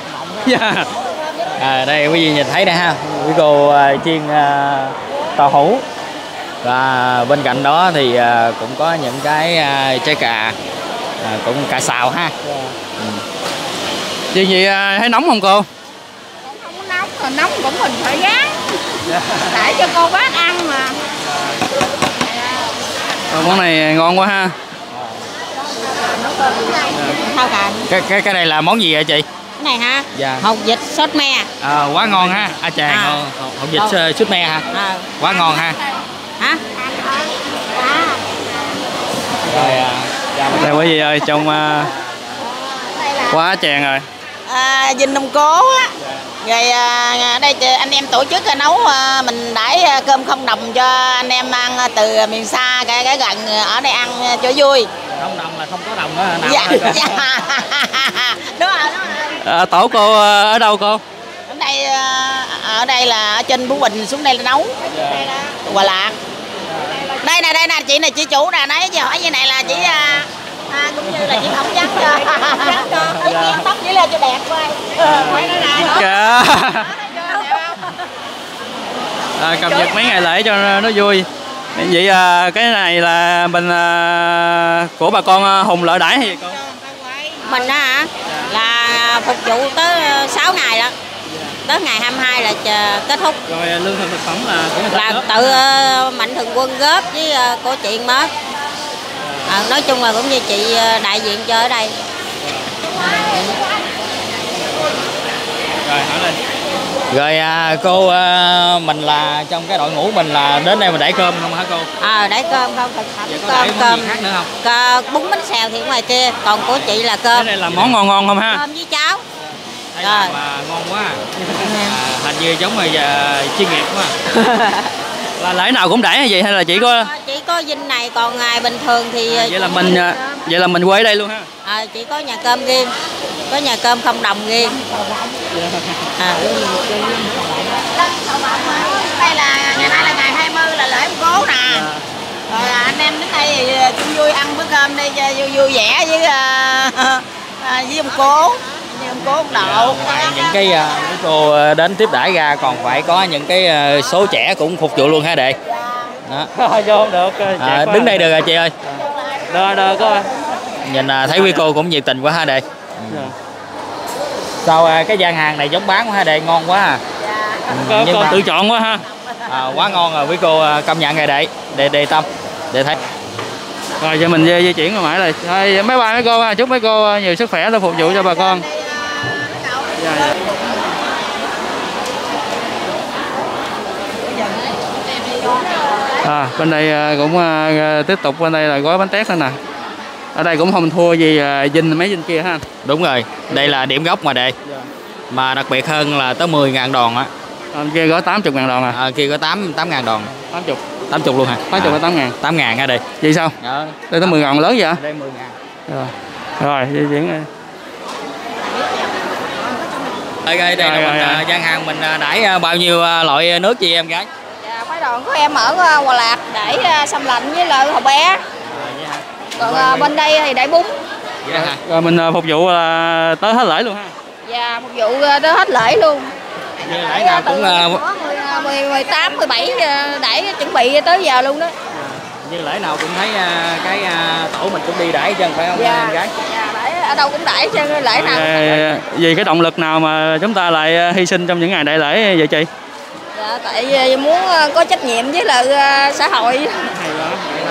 Đây quý vị nhìn thấy nè ha, quý cô chiên tàu hũ, và bên cạnh đó thì cũng có những cái trái cà, cũng cà xào ha. Chuyện gì thấy nóng không cô? Không có nóng, còn nóng cũng mình phải gán để cho cô bác ăn mà. Món này ngon quá ha. Cái này là món gì vậy chị? Cái này hả? Dạ. Hột vịt sốt me. Quá ngon ha. Hột vịt sốt me hả? Quá ngon ha. Hả? Rồi đây quý vị ơi, trong quá chèn rồi. Dinh Đông Cố á. Rồi ở đây anh em tổ chức nấu, mình đãi cơm không đồng cho anh em ăn từ miền xa cái gần ở đây ăn cho vui. Không đồng là không có đồng đó. Dạ. Đúng rồi. Tổ cô ở đâu cô? Ở đây là ở trên Phú Bình xuống đây là nấu. Hòa Lạc. Đây nè chị này, chị chủ nè, nãy giờ hỏi như này là chị cũng như là chị phỏng vấn cho. Ý kiến tóc chỉ lên cho đẹp coi. Cập nhật mấy ngày lễ cho nó vui. Vậy cái này là mình của bà con Hùng Lợi đãi hay gì cô? Mình hả? Là phục vụ tới 6 ngày đó. Tới ngày 22 là kết thúc. Rồi lương thực thực phẩm là của người ta là góp. tự Mạnh Thường Quân góp với cô chị mất. Nói chung là cũng như chị đại diện cho ở đây. Rồi hỏi lên. Rồi cô, mình là trong cái đội ngũ mình là đến đây mình đãi cơm không hả cô? Đãi cơm không, thực phẩm cơm khác nữa không? Bún bánh xèo thì ngoài kia, còn của chị là cơm. Cái này là món ngon không ha? Cơm với cháo. Thấy mà ngon quá. Hình như giống rồi chuyên nghiệp quá. Là lễ nào cũng đãi hay gì hay là chỉ có dinh này, còn ngày bình thường thì vậy là mình quay ở đây luôn ha? Chỉ có nhà cơm riêng, có nhà cơm không đồng riêng. Đây là ngày nay là ngày 20 là lễ ông Cố nè. Rồi anh em đến đây thì chung vui ăn bữa cơm đây cho vui vẻ với ông Cố. Như ông Cố ông Độ. Những cái cô đến tiếp đãi ra còn phải có những cái số trẻ cũng phục vụ luôn hả đệ? Đó. Vô không được. Đứng đây được rồi chị ơi. Đờ có. Nhìn thấy quý cô cũng nhiệt tình quá ha đệ. Sao cái gian hàng này giống bán quá ha đệ, ngon quá à. Con tự chọn quá ha. Quá ngon rồi, quý cô công nhận rồi đệ tâm để thấy. Rồi giờ mình di chuyển rồi mãi rồi. Thôi bye bye mấy cô, chúc mấy cô nhiều sức khỏe để phục vụ cho bà con. Dạ. Bên đây cũng tiếp tục, bên đây là gói bánh tét nữa nè. Ở đây cũng không thua gì mấy dinh kia ha. Đúng rồi, đây là điểm gốc mà đệ. Mà đặc biệt hơn là tới 10.000 đòn á. Kia gói 80.000 đòn à? Kia có 8.000 đòn. 80. 80 luôn hả? 80 là 8 ngàn. 8 ngàn hả đây? Vậy sao? Đây tới 10 ngàn lớn vậy? Đây 10 ngàn. Rồi, di chuyển. Đây là gian hàng mình đãi bao nhiêu loại nước chị em gái? Dạ, phái đoàn của em ở Hòa Lạc đãi sâm lạnh với lại hàu bé. Còn bên đây thì đãi bún. Rồi mình phục vụ là tới hết lễ luôn ha? Dạ, phục vụ tới hết lễ luôn. Lễ nào cũng 18, 17 đãi chuẩn bị tới giờ luôn đó. Như lễ nào cũng thấy cái tổ mình cũng đi đãi chân phải không em gái? Dạ, đãi ở đâu cũng đãi chân lễ nào. Vì cái động lực nào mà chúng ta lại hy sinh trong những ngày đại lễ vậy chị? Dạ, tại vì muốn có trách nhiệm với lại xã hội. Hay quá.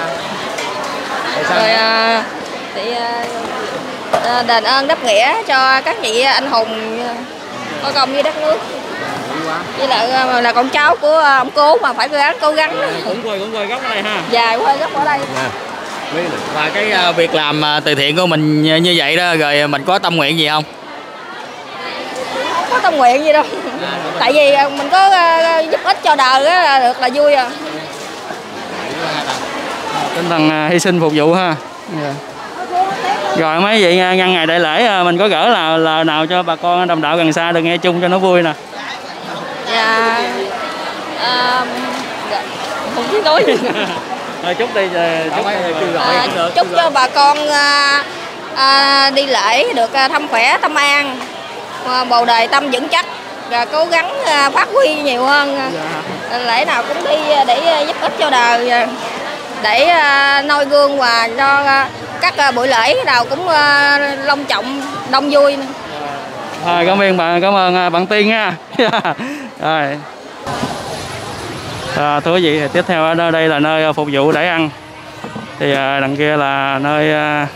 Rồi thì đền ơn đáp nghĩa cho các vị anh hùng có công với đất nước. Với lại là con cháu của ông cố mà phải cố gắng. Cũng quê gốc ở đây ha. Dạ, quê gốc ở đây. Và cái việc làm từ thiện của mình như vậy đó, rồi mình có tâm nguyện gì không? Không có tâm nguyện gì đâu. Tại vì mình có giúp ích cho đời là được là vui à. Tinh thần hy sinh phục vụ ha. Rồi mấy vị nhân ngày đại lễ mình có gỡ là nào cho bà con đồng đạo gần xa được nghe chung cho nó vui nè. Dạ. Không biết nói gì. Rồi chúc đi, chúc cho bà con đi lễ được thăm khỏe tâm an, bồ đề tâm vững chắc, và cố gắng phát huy nhiều hơn. Lễ nào cũng đi để giúp ích cho đời, để noi gương và cho các buổi lễ nào cũng long trọng, đông vui. Cảm ơn bạn Tiên nha. Rồi. Thưa quý vị, tiếp theo ở đây là nơi phục vụ để ăn. Thì đằng kia là nơi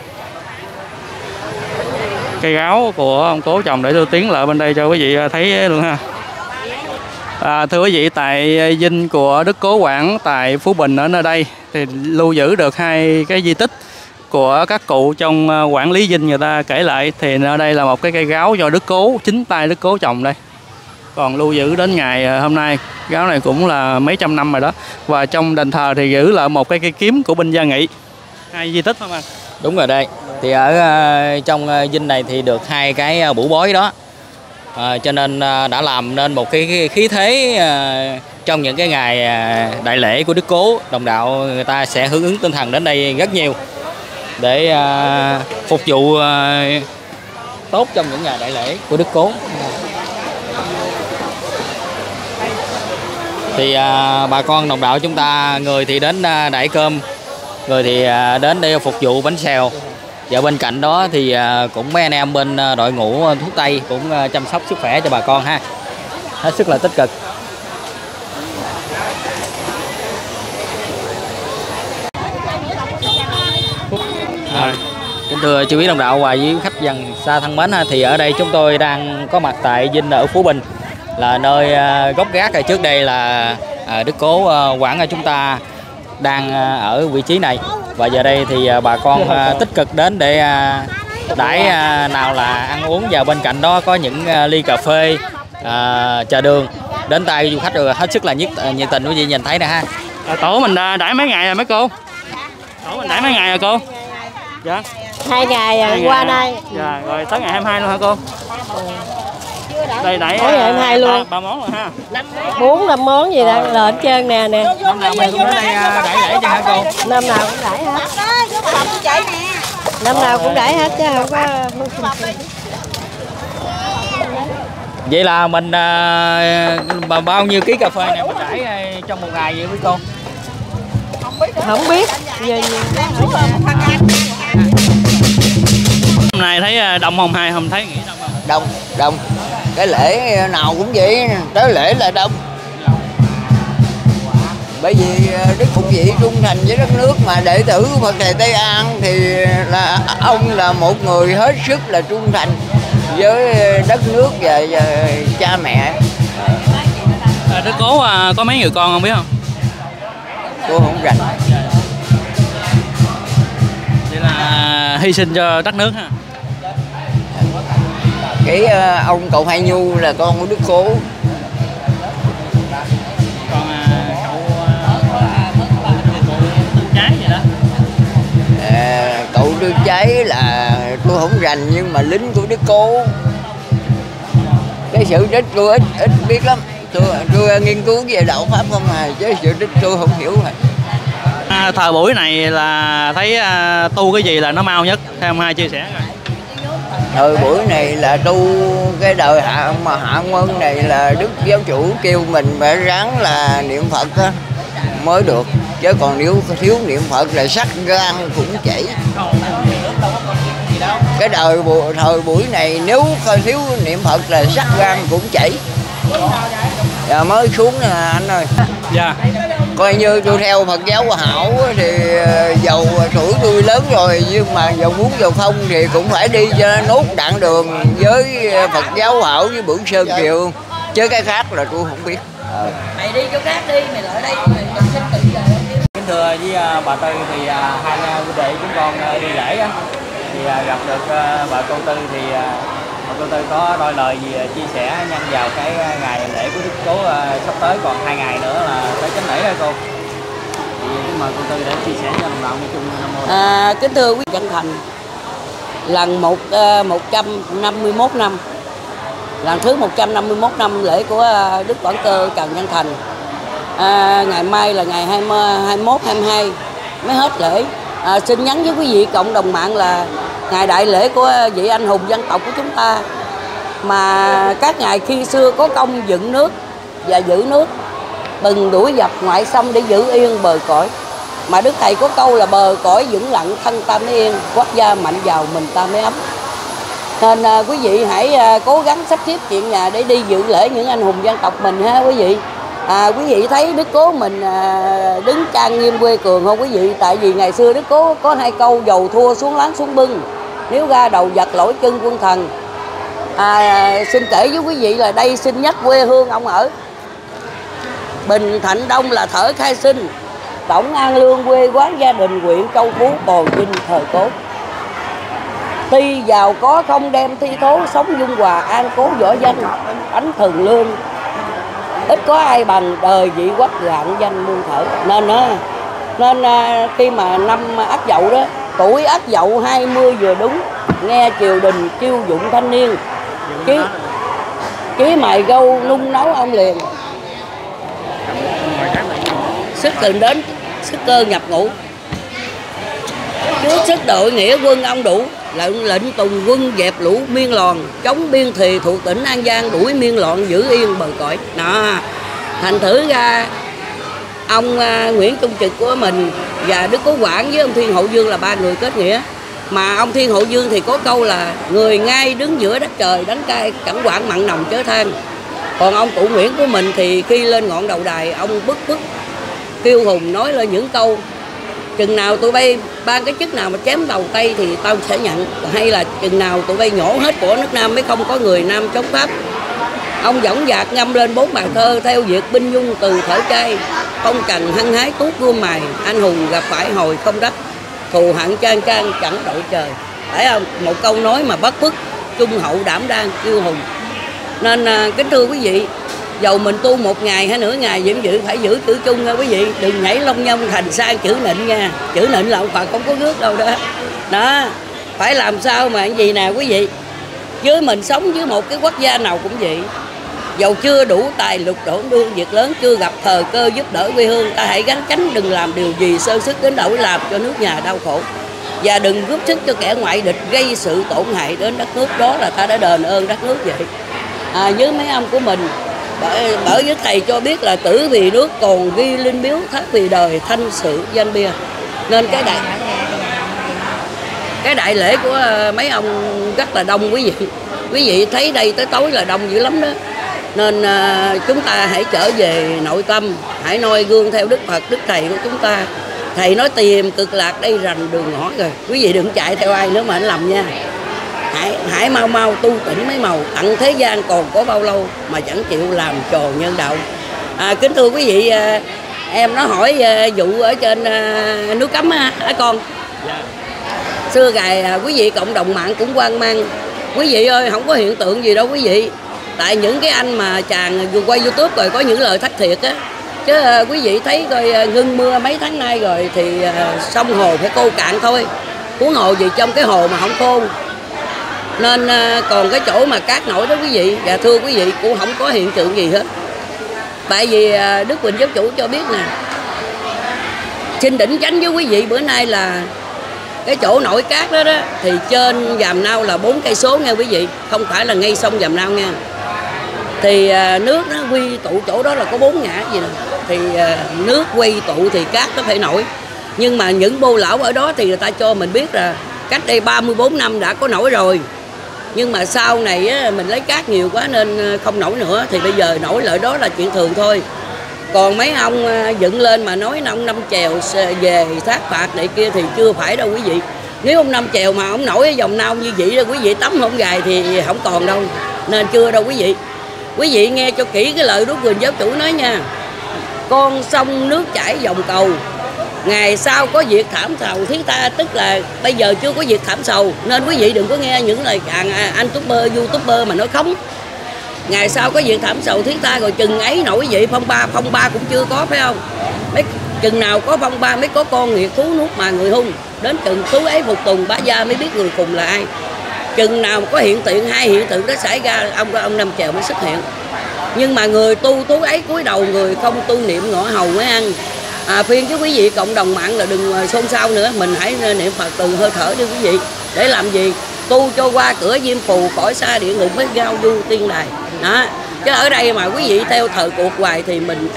cây gáo của ông cố trồng để tôi tiến lại bên đây cho quý vị thấy luôn ha. Thưa quý vị, tại dinh của Đức Cố Quảng tại Phú Bình ở nơi đây thì lưu giữ được 2 cái di tích của các cụ trong quản lý dinh người ta kể lại. Thì ở đây là một cái cây gáo do Đức Cố, chính tay Đức Cố trồng đây, còn lưu giữ đến ngày hôm nay. Gáo này cũng là mấy trăm năm rồi đó. Và trong đền thờ thì giữ lại một cái cây kiếm của binh Gia Nghị. 2 di tích không anh? Đúng rồi đây. Thì ở trong dinh này thì được 2 cái bủ bối đó. Cho nên đã làm nên một cái khí thế trong những cái ngày đại lễ của Đức Cố. Đồng đạo người ta sẽ hưởng ứng tinh thần đến đây rất nhiều để phục vụ tốt trong những ngày đại lễ của Đức Cố. Thì bà con đồng đạo chúng ta, người thì đến đãi cơm, người thì đến để phục vụ bánh xèo. Và bên cạnh đó thì cũng mấy anh em bên đội ngũ thuốc tây cũng chăm sóc sức khỏe cho bà con ha. Hết sức là tích cực. Kính thưa chú ý đồng đạo và với khách dân xa thân mến ha, thì ở đây chúng tôi đang có mặt tại dinh ở Phú Bình, là nơi gốc gác. Trước đây là Đức Cố Quảng chúng ta đang ở vị trí này, và giờ đây thì bà con tích cực đến để đãi nào là ăn uống, và bên cạnh đó có những ly cà phê, trà đường đến tay du khách rồi, hết sức là nhiệt tình quý vị nhìn thấy nè ha. Tổ mình đãi mấy ngày rồi mấy cô? Tổ mình đãi mấy ngày rồi cô? Dạ. 2 ngày qua nay. Dạ, rồi tới ngày 22 luôn hả cô? Đây đãi ngày 22 luôn. 3 món rồi ha. 4-5 món gì đó là hết trơn nè. Năm nào mình cũng đến đây đãi lễ cho hả cô? Năm nào cũng đãi hết. Năm nào cũng đãi hết chứ không có. Vậy là mình bao nhiêu ký cà phê này mình đãi trong một ngày vậy với cô? Không biết. Giờ hôm nay thấy đông không, hay không thấy nghĩ đông không? Đông. Cái lễ nào cũng vậy, tới lễ là đông. Bởi vì Đức Phụng Vị trung thành với đất nước, mà đệ tử Phật Thầy Tây An thì là ông là một người hết sức là trung thành với đất nước và cha mẹ. Đức Cố có mấy người con không biết không? Cô không rành. Vậy là hy sinh cho đất nước ha. Cái ông cậu Hai Nhu là con của Đức Cố. Còn rành nhưng mà lính của Đức Cố. Cái sự tích tôi ít biết lắm. Tôi nghiên cứu về đạo Pháp không chứ sự tích tôi không hiểu rồi. Thời buổi này là thấy tu cái gì là nó mau nhất, theo ông hai chia sẻ rồi. Thời buổi này là tu cái đời Hạ Quân này là Đức Giáo Chủ kêu mình phải ráng là niệm Phật á mới được, chứ còn nếu thiếu niệm Phật là sắc gan cũng chảy. Cái thời buổi này nếu thiếu niệm Phật là sắc gan cũng chảy. Giờ mới xuống nè anh ơi. Dạ. Coi như tôi theo Phật giáo Hòa Hảo thì dầu tuổi tôi lớn rồi nhưng mà dầu muốn dầu không thì cũng phải đi cho nốt đoạn đường với Phật giáo Hòa Hảo với Bửu Sơn Kiều, chứ cái khác là tôi không biết. Mày đi chỗ khác đi, mày lại đây mày xin tự về. Kính thưa với bà Tư thì hai quý đệ chúng con đi lễ á, thì gặp được bà cô Tư thì bà cô Tư có đôi lời gì chia sẻ nhân vào cái ngày lễ của Đức Cố sắp tới, còn 2 ngày nữa là tới chánh lễ đó cô. Thì kính mời cô Tư để chia sẻ cho đồng đạo nói chung Nam Mô. Kính thưa quý Chân Thành, lần 151 năm, lần thứ 151 năm lễ của Đức Quảng Cơ Trần Nhân Thành. Ngày mai là ngày 21, 22 mới hết lễ. Xin nhắn với quý vị cộng đồng mạng là ngày đại lễ của vị anh hùng dân tộc của chúng ta, mà các ngài khi xưa có công dựng nước và giữ nước, từng đuổi dập ngoại xâm để giữ yên bờ cõi. Mà Đức Thầy có câu là bờ cõi vững lặng thân ta mới yên, quốc gia mạnh giàu mình ta mới ấm. Nên quý vị hãy cố gắng sắp xếp chuyện nhà để đi dự lễ những anh hùng dân tộc mình ha quý vị. Quý vị thấy Đức Cố mình đứng trang nghiêm quê cường không quý vị? Tại vì ngày xưa Đức Cố có 2 câu: dầu thua xuống láng xuống bưng, nếu ra đầu giật lỗi chân quân thần. Xin kể với quý vị là đây xin nhắc quê hương ông ở Bình Thạnh Đông là Thở Khai Sinh, Tổng An Lương quê quán gia đình, huyện Châu Phú Bồ Vinh thời Cố. Tuy giàu có không đem thi thố, sống dung hòa an cố võ danh, ánh thường lương ít có ai bằng, đời vị quốc rạng danh muôn thở. Nên khi mà năm Ất Dậu đó, tuổi Ất Dậu 20 vừa đúng, nghe triều đình chiêu dụng thanh niên, ký mài gâu nung nấu ông liền, sức tình đến sức cơ nhập ngũ, trước sức đội nghĩa quân ông đủ, lệnh tùng quân dẹp lũ miên loạn, chống biên thì thuộc tỉnh An Giang, đuổi miên loạn giữ yên bờ cõi. Thành thử ra ông Nguyễn Trung Trực của mình và Đức Cố Quảng với ông Thiên Hậu Dương là 3 người kết nghĩa. Mà ông Thiên Hậu Dương thì có câu là người ngay đứng giữa đất trời, đánh cai cẩn quản mặn nồng chớ than. Còn ông Cụ Nguyễn của mình thì khi lên ngọn đầu đài, ông bức kiêu hùng nói lên những câu: chừng nào tụi bay ban cái chức nào mà chém đầu Tây thì tao sẽ nhận, hay là chừng nào tụi bay nhổ hết của nước Nam mới không có người Nam chống Pháp. Ông dõng dạc ngâm lên 4 bài thơ theo việc binh nhung từ thở trai, không cần hăng hái tuốt gươm mài, anh hùng gặp phải hồi không đắc, thù hận trang trang chẳng đội trời. Thấy không? Một câu nói mà bất khuất, trung hậu đảm đang kiêu hùng. Nên kính thưa quý vị, dầu mình tu 1 ngày hay nửa ngày vẫn phải giữ chữ chung nha quý vị, đừng nhảy long nhông thành sang chữ nịnh nha. Chữ nịnh là ông Phật không có rước đâu đó. Phải làm sao mà gì nè quý vị, với mình sống với một cái quốc gia nào cũng vậy, dầu chưa đủ tài lục đổn đương việc lớn, chưa gặp thời cơ giúp đỡ quê hương, ta hãy gắng tránh đừng làm điều gì sơ sức đến nỗi làm cho nước nhà đau khổ, và đừng góp sức cho kẻ ngoại địch gây sự tổn hại đến đất nước. Đó là ta đã đền ơn đất nước vậy. Với mấy ông của mình, bởi với thầy cho biết là tử vì nước còn ghi linh miếu, thác vì đời thanh sự danh bia. Nên cái đại lễ của mấy ông rất là đông quý vị. Quý vị thấy đây tới tối là đông dữ lắm đó. Nên chúng ta hãy trở về nội tâm, hãy noi gương theo Đức Phật, Đức Thầy của chúng ta. Thầy nói tìm cực lạc đây rành đường ngõ rồi. Quý vị đừng chạy theo ai nữa mà anh lầm nha. Hãy mau mau tu tỉnh mấy màu, tặng thế gian còn có bao lâu mà chẳng chịu làm trò nhân đạo. Kính thưa quý vị, em nó hỏi vụ ở trên núi Cấm hả con? Xưa gài quý vị cộng đồng mạng cũng hoang mang. Quý vị ơi, không có hiện tượng gì đâu quý vị. Tại những cái anh mà chàng vừa quay YouTube rồi có những lời thất thiệt á. Chứ quý vị thấy coi ngưng mưa mấy tháng nay rồi thì sông hồ phải khô cạn thôi. Huống hồ gì trong cái hồ mà không khô. Nên còn cái chỗ mà cát nổi đó quý vị, và thưa quý vị, cũng không có hiện tượng gì hết. Tại vì Đức Quỳnh Giáo Chủ cho biết nè, xin đỉnh chánh với quý vị, bữa nay là cái chỗ nổi cát đó thì trên Giàm Nao là 4 cây số nghe quý vị, không phải là ngay sông Giàm Nao nha. Thì nước nó quy tụ chỗ đó là có 4 ngã gì nè, thì nước quy tụ thì cát nó phải nổi. Nhưng mà những bô lão ở đó thì người ta cho mình biết là cách đây 34 năm đã có nổi rồi. Nhưng mà sau này á, mình lấy cát nhiều quá nên không nổi nữa, thì bây giờ nổi lại đó là chuyện thường thôi. Còn mấy ông dựng lên mà nói ông Năm Chèo về thác phạt này kia thì chưa phải đâu quý vị. Nếu ông Năm Chèo mà ông nổi ở dòng Nao như vậy đó quý vị, tắm không gài thì không còn đâu. Nên chưa đâu quý vị. Quý vị nghe cho kỹ cái lời Đức Quỳnh Giáo Chủ nói nha. Con sông nước chảy dòng cầu, ngày sau có việc thảm sầu thiết tha, tức là bây giờ chưa có việc thảm sầu. Nên quý vị đừng có nghe những lời anh youtuber mà nói khống. Ngày sau có việc thảm sầu thiết tha rồi chừng ấy nổi vậy, phong ba cũng chưa có phải không? Chừng nào có phong ba mới có con nghiệt thú nuốt mà người hung. Đến chừng thú ấy phục tùng bá gia mới biết người khùng là ai. Chừng nào có hiện tượng, hai hiện tượng đó xảy ra, ông Năm Chèo mới xuất hiện. Nhưng mà người tu thú ấy cúi đầu, người không tu niệm ngõ hầu mới ăn. Phiên với quý vị cộng đồng mạng là đừng xôn xao nữa, mình hãy niệm Phật từ hơi thở đi quý vị. Để làm gì? Tu cho qua cửa diêm phù, khỏi xa địa ngục mới giao du tiên đài. Đó. Chứ ở đây mà quý vị theo thời cuộc hoài thì mình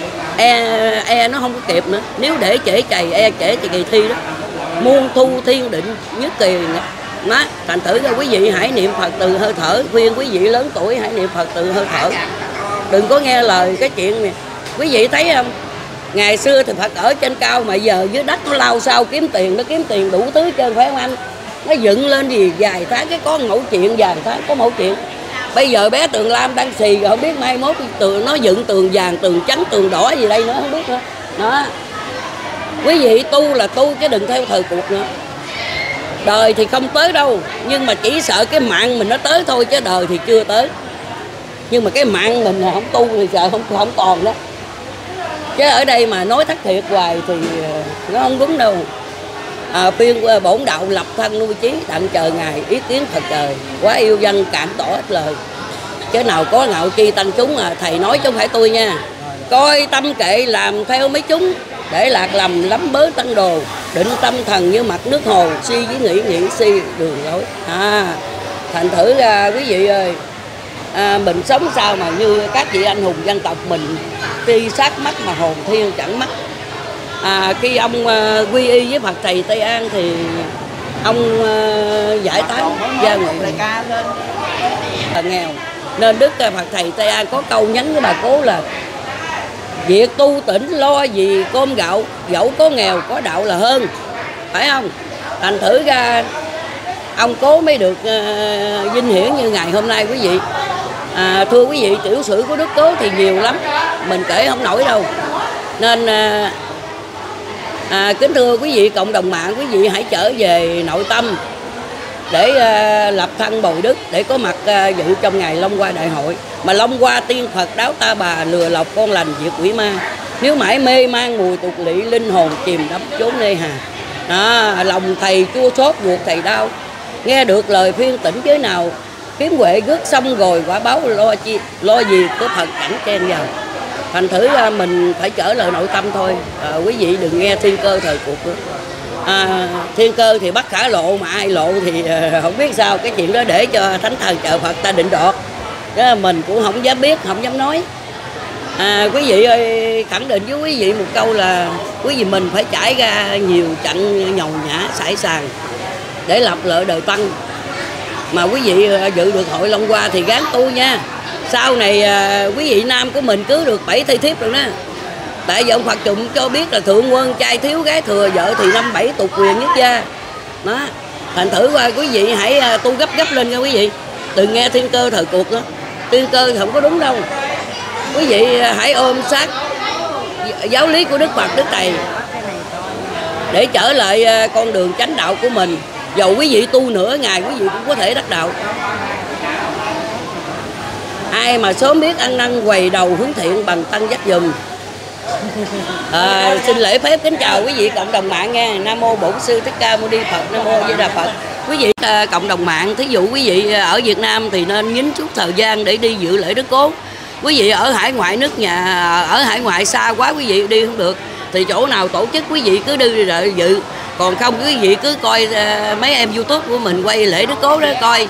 nó không có kịp nữa. Nếu để trễ trễ kỳ thi đó, muôn thu thiên định nhất kỳ đó. Thành thử ra quý vị hãy niệm Phật từ hơi thở. Khuyên quý vị lớn tuổi hãy niệm Phật từ hơi thở. Đừng có nghe lời cái chuyện này. Quý vị thấy không? Ngày xưa thì Phật ở trên cao mà giờ dưới đất nó lao sao kiếm tiền, nó kiếm tiền đủ thứ trơn phải không anh? Nó dựng lên gì vài tháng cái có mẫu chuyện, vài tháng có mẫu chuyện. Bây giờ bé Tường Lam đang xì rồi không biết mai mốt nó dựng tường vàng, tường trắng, tường đỏ gì đây nữa không biết nữa. Đó. Quý vị tu là tu chứ đừng theo thời cuộc nữa. Đời thì không tới đâu, nhưng mà chỉ sợ cái mạng mình nó tới thôi chứ đời thì chưa tới. Nhưng mà cái mạng mình không tu thì sợ không còn đó. Chứ ở đây mà nói thất thiệt hoài thì nó không đúng đâu. Phiên bổn đạo lập thân nuôi trí, đặng chờ ngày ý kiến Phật trời, quá yêu dân cảm tỏ hết lời. Chứ nào có ngạo chi tăng chúng thầy nói chứ không phải tôi nha. Coi tâm kệ làm theo mấy chúng, để lạc lầm lắm bớ tăng đồ, định tâm thần như mặt nước hồ, si với nghĩ si đường lối. Thành thử ra quý vị ơi, mình sống sao mà như các vị anh hùng dân tộc mình, tri sát mắt mà hồn thiên chẳng mắt. Khi ông quy y với Phật thầy Tây An thì ông giải tán gia nguyện nghèo. Nên Đức Phật thầy Tây An có câu nhắn với bà Cố là việc tu tỉnh lo gì cơm gạo, dẫu có nghèo có đạo là hơn, phải không? Thành thử ra ông Cố mới được vinh hiển như ngày hôm nay quý vị. Thưa quý vị, tiểu sử của Đức Cố thì nhiều lắm, mình kể không nổi đâu. Nên kính thưa quý vị cộng đồng mạng, quý vị hãy trở về nội tâm để lập thân bồi đức, để có mặt dự trong ngày Long Hoa Đại Hội. Mà Long Hoa tiên Phật đáo ta bà, lừa lọc con lành diệt quỷ ma. Nếu mãi mê mang mùi tục lỵ, linh hồn chìm đắm chốn nê hà. Lòng thầy chua xót ruột thầy đau, nghe được lời phiên tỉnh giới nào, kiếm huệ rước xong rồi quả báo lo gì có Phật cảnh chen vào. Thành thử ra mình phải trở lại nội tâm thôi. Quý vị đừng nghe thiên cơ thời cuộc nữa. Thiên cơ thì bắt khả lộ, mà ai lộ thì không biết sao. Cái chuyện đó để cho thánh thần trợ Phật ta định đoạt. Đó mình cũng không dám biết, không dám nói. Quý vị ơi, khẳng định với quý vị một câu là quý vị mình phải trải ra nhiều trận nhầu nhã sải sàng để lập lợi đời Tăng. Mà quý vị dự được hội Long Hoa thì gán tu nha. Sau này quý vị nam của mình cứ được 7 thê thiếp rồi đó. Tại vì ông Phật Trụng cho biết là thượng quân trai thiếu gái thừa, vợ thì 5 7 tục quyền nhất gia. Đó. Thành thử qua quý vị hãy tu gấp lên nha quý vị. Đừng nghe thiên cơ thời cuộc đó. Thiên cơ thì không có đúng đâu. Quý vị hãy ôm sát giáo lý của Đức Phật, Đức Thầy để trở lại con đường chánh đạo của mình. Dầu quý vị tu nửa ngày quý vị cũng có thể đắc đạo. Ai mà sớm biết ăn năn quầy đầu hướng thiện bằng tăng dắt dùm. Xin lễ phép kính chào quý vị cộng đồng mạng nghe. Nam mô Bổn Sư Thích Ca Mâu Ni Phật. Nam mô A Di Đà Phật. Quý vị cộng đồng mạng, thí dụ quý vị ở Việt Nam thì nên nhín chút thời gian để đi dự lễ Đức Cố. Quý vị ở hải ngoại nước nhà, ở hải ngoại xa quá quý vị đi không được, thì chỗ nào tổ chức quý vị cứ đi rồi dự. Còn không quý vị cứ coi mấy em YouTube của mình quay lễ Đức Cố đó coi.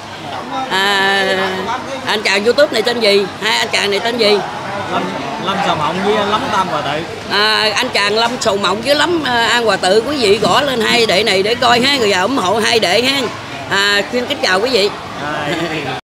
Anh chàng YouTube này tên gì? Hai anh chàng này tên gì? Lâm Sầu Mộng với Lắm Tam Hòa Tự. Anh chàng Lâm Sầu Mộng với Lắm An Hòa Tự, quý vị gõ lên hai đệ này để coi ha, rồi vào ủng hộ hai đệ ha. Xin kính chào quý vị.